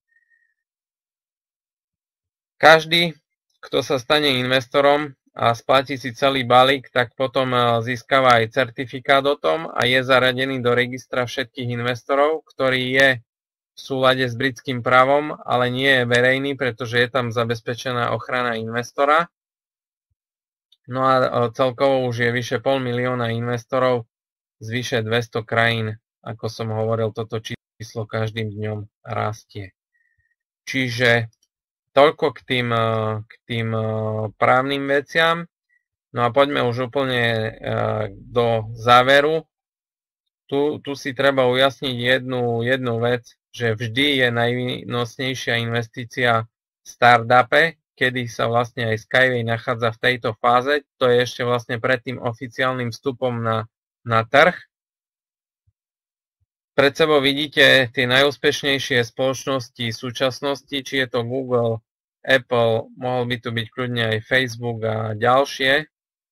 Každý, kto sa stane investorom a splatí si celý balík, tak potom získava aj certifikát o tom a je zaradený do registra všetkých investorov, ktorý je v súlade s britským právom, ale nie je verejný, pretože je tam zabezpečená ochrana investora. No a celkovo už je vyše pol milióna investorov z vyše dvesto krajín. Ako som hovoril, toto číslo každým dňom rastie. Čiže toľko k tým, k tým právnym veciam. No a poďme už úplne do záveru. Tu, tu si treba ujasniť jednu, jednu vec, že vždy je najvýnosnejšia investícia v startupe, kedy sa vlastne aj Skyway nachádza v tejto fáze. To je ešte vlastne pred tým oficiálnym vstupom na, na trh. Pred sebou vidíte tie najúspešnejšie spoločnosti súčasnosti, či je to Google, Apple, mohol by tu byť kľudne aj Facebook a ďalšie.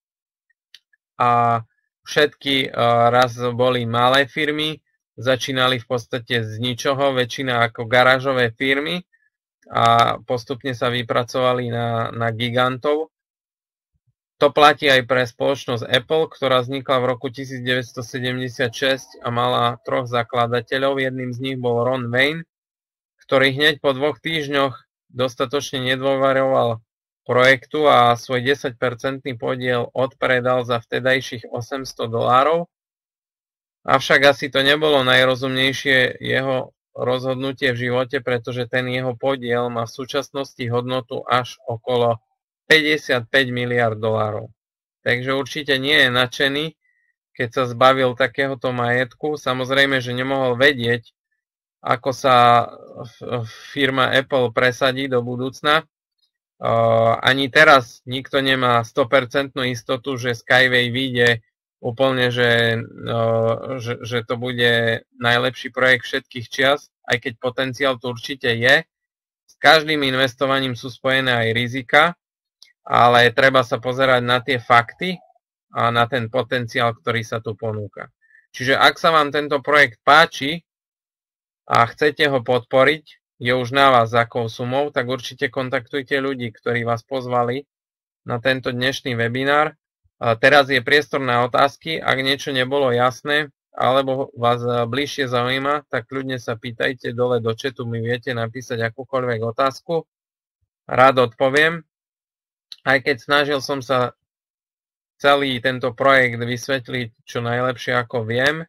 A všetky raz boli malé firmy, začínali v podstate z ničoho, väčšina ako garážové firmy, a postupne sa vypracovali na, na gigantov. To platí aj pre spoločnosť Apple, ktorá vznikla v roku devätnásťsedemdesiatšesť a mala troch zakladateľov. Jedným z nich bol Ron Wayne, ktorý hneď po dvoch týždňoch dostatočne nedôveroval projektu a svoj desaťpercentný podiel odpredal za vtedajších osemsto dolárov. Avšak asi to nebolo najrozumnejšie jeho rozhodnutie v živote, pretože ten jeho podiel má v súčasnosti hodnotu až okolo päťdesiatpäť miliárd dolárov. Takže určite nie je nadšený, keď sa zbavil takéhoto majetku. Samozrejme, že nemohol vedieť, ako sa firma Apple presadí do budúcna. Ani teraz nikto nemá sto percent istotu, že Skyway vyjde úplne, že, no, že, že to bude najlepší projekt všetkých čias, aj keď potenciál tu určite je. S každým investovaním sú spojené aj rizika, ale treba sa pozerať na tie fakty a na ten potenciál, ktorý sa tu ponúka. Čiže ak sa vám tento projekt páči a chcete ho podporiť, je už na vás za akou sumou, tak určite kontaktujte ľudí, ktorí vás pozvali na tento dnešný webinár. Teraz je priestor na otázky, ak niečo nebolo jasné, alebo vás bližšie zaujíma, tak kľudne sa pýtajte dole do chatu, mi viete napísať akúkoľvek otázku. Rád odpoviem. Aj keď snažil som sa celý tento projekt vysvetliť čo najlepšie ako viem,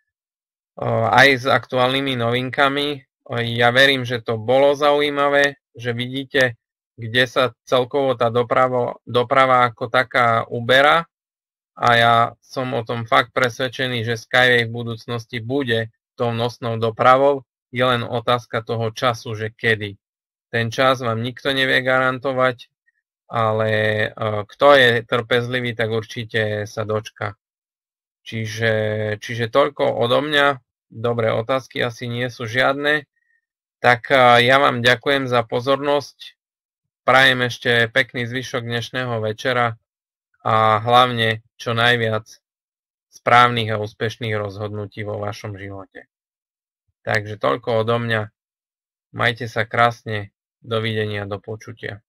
aj s aktuálnymi novinkami. Ja verím, že to bolo zaujímavé, že vidíte, kde sa celkovo tá doprava, doprava ako taká uberá. A ja som o tom fakt presvedčený, že Skyway v budúcnosti bude tou nosnou dopravou. Je len otázka toho času, že kedy. Ten čas vám nikto nevie garantovať, ale kto je trpezlivý, tak určite sa dočka. Čiže, čiže toľko odo mňa. Dobré, otázky asi nie sú žiadne. Tak ja vám ďakujem za pozornosť. Prajem ešte pekný zvyšok dnešného večera a hlavne čo najviac správnych a úspešných rozhodnutí vo vašom živote. Takže toľko odo mňa. Majte sa krásne. Dovidenia, do počutia.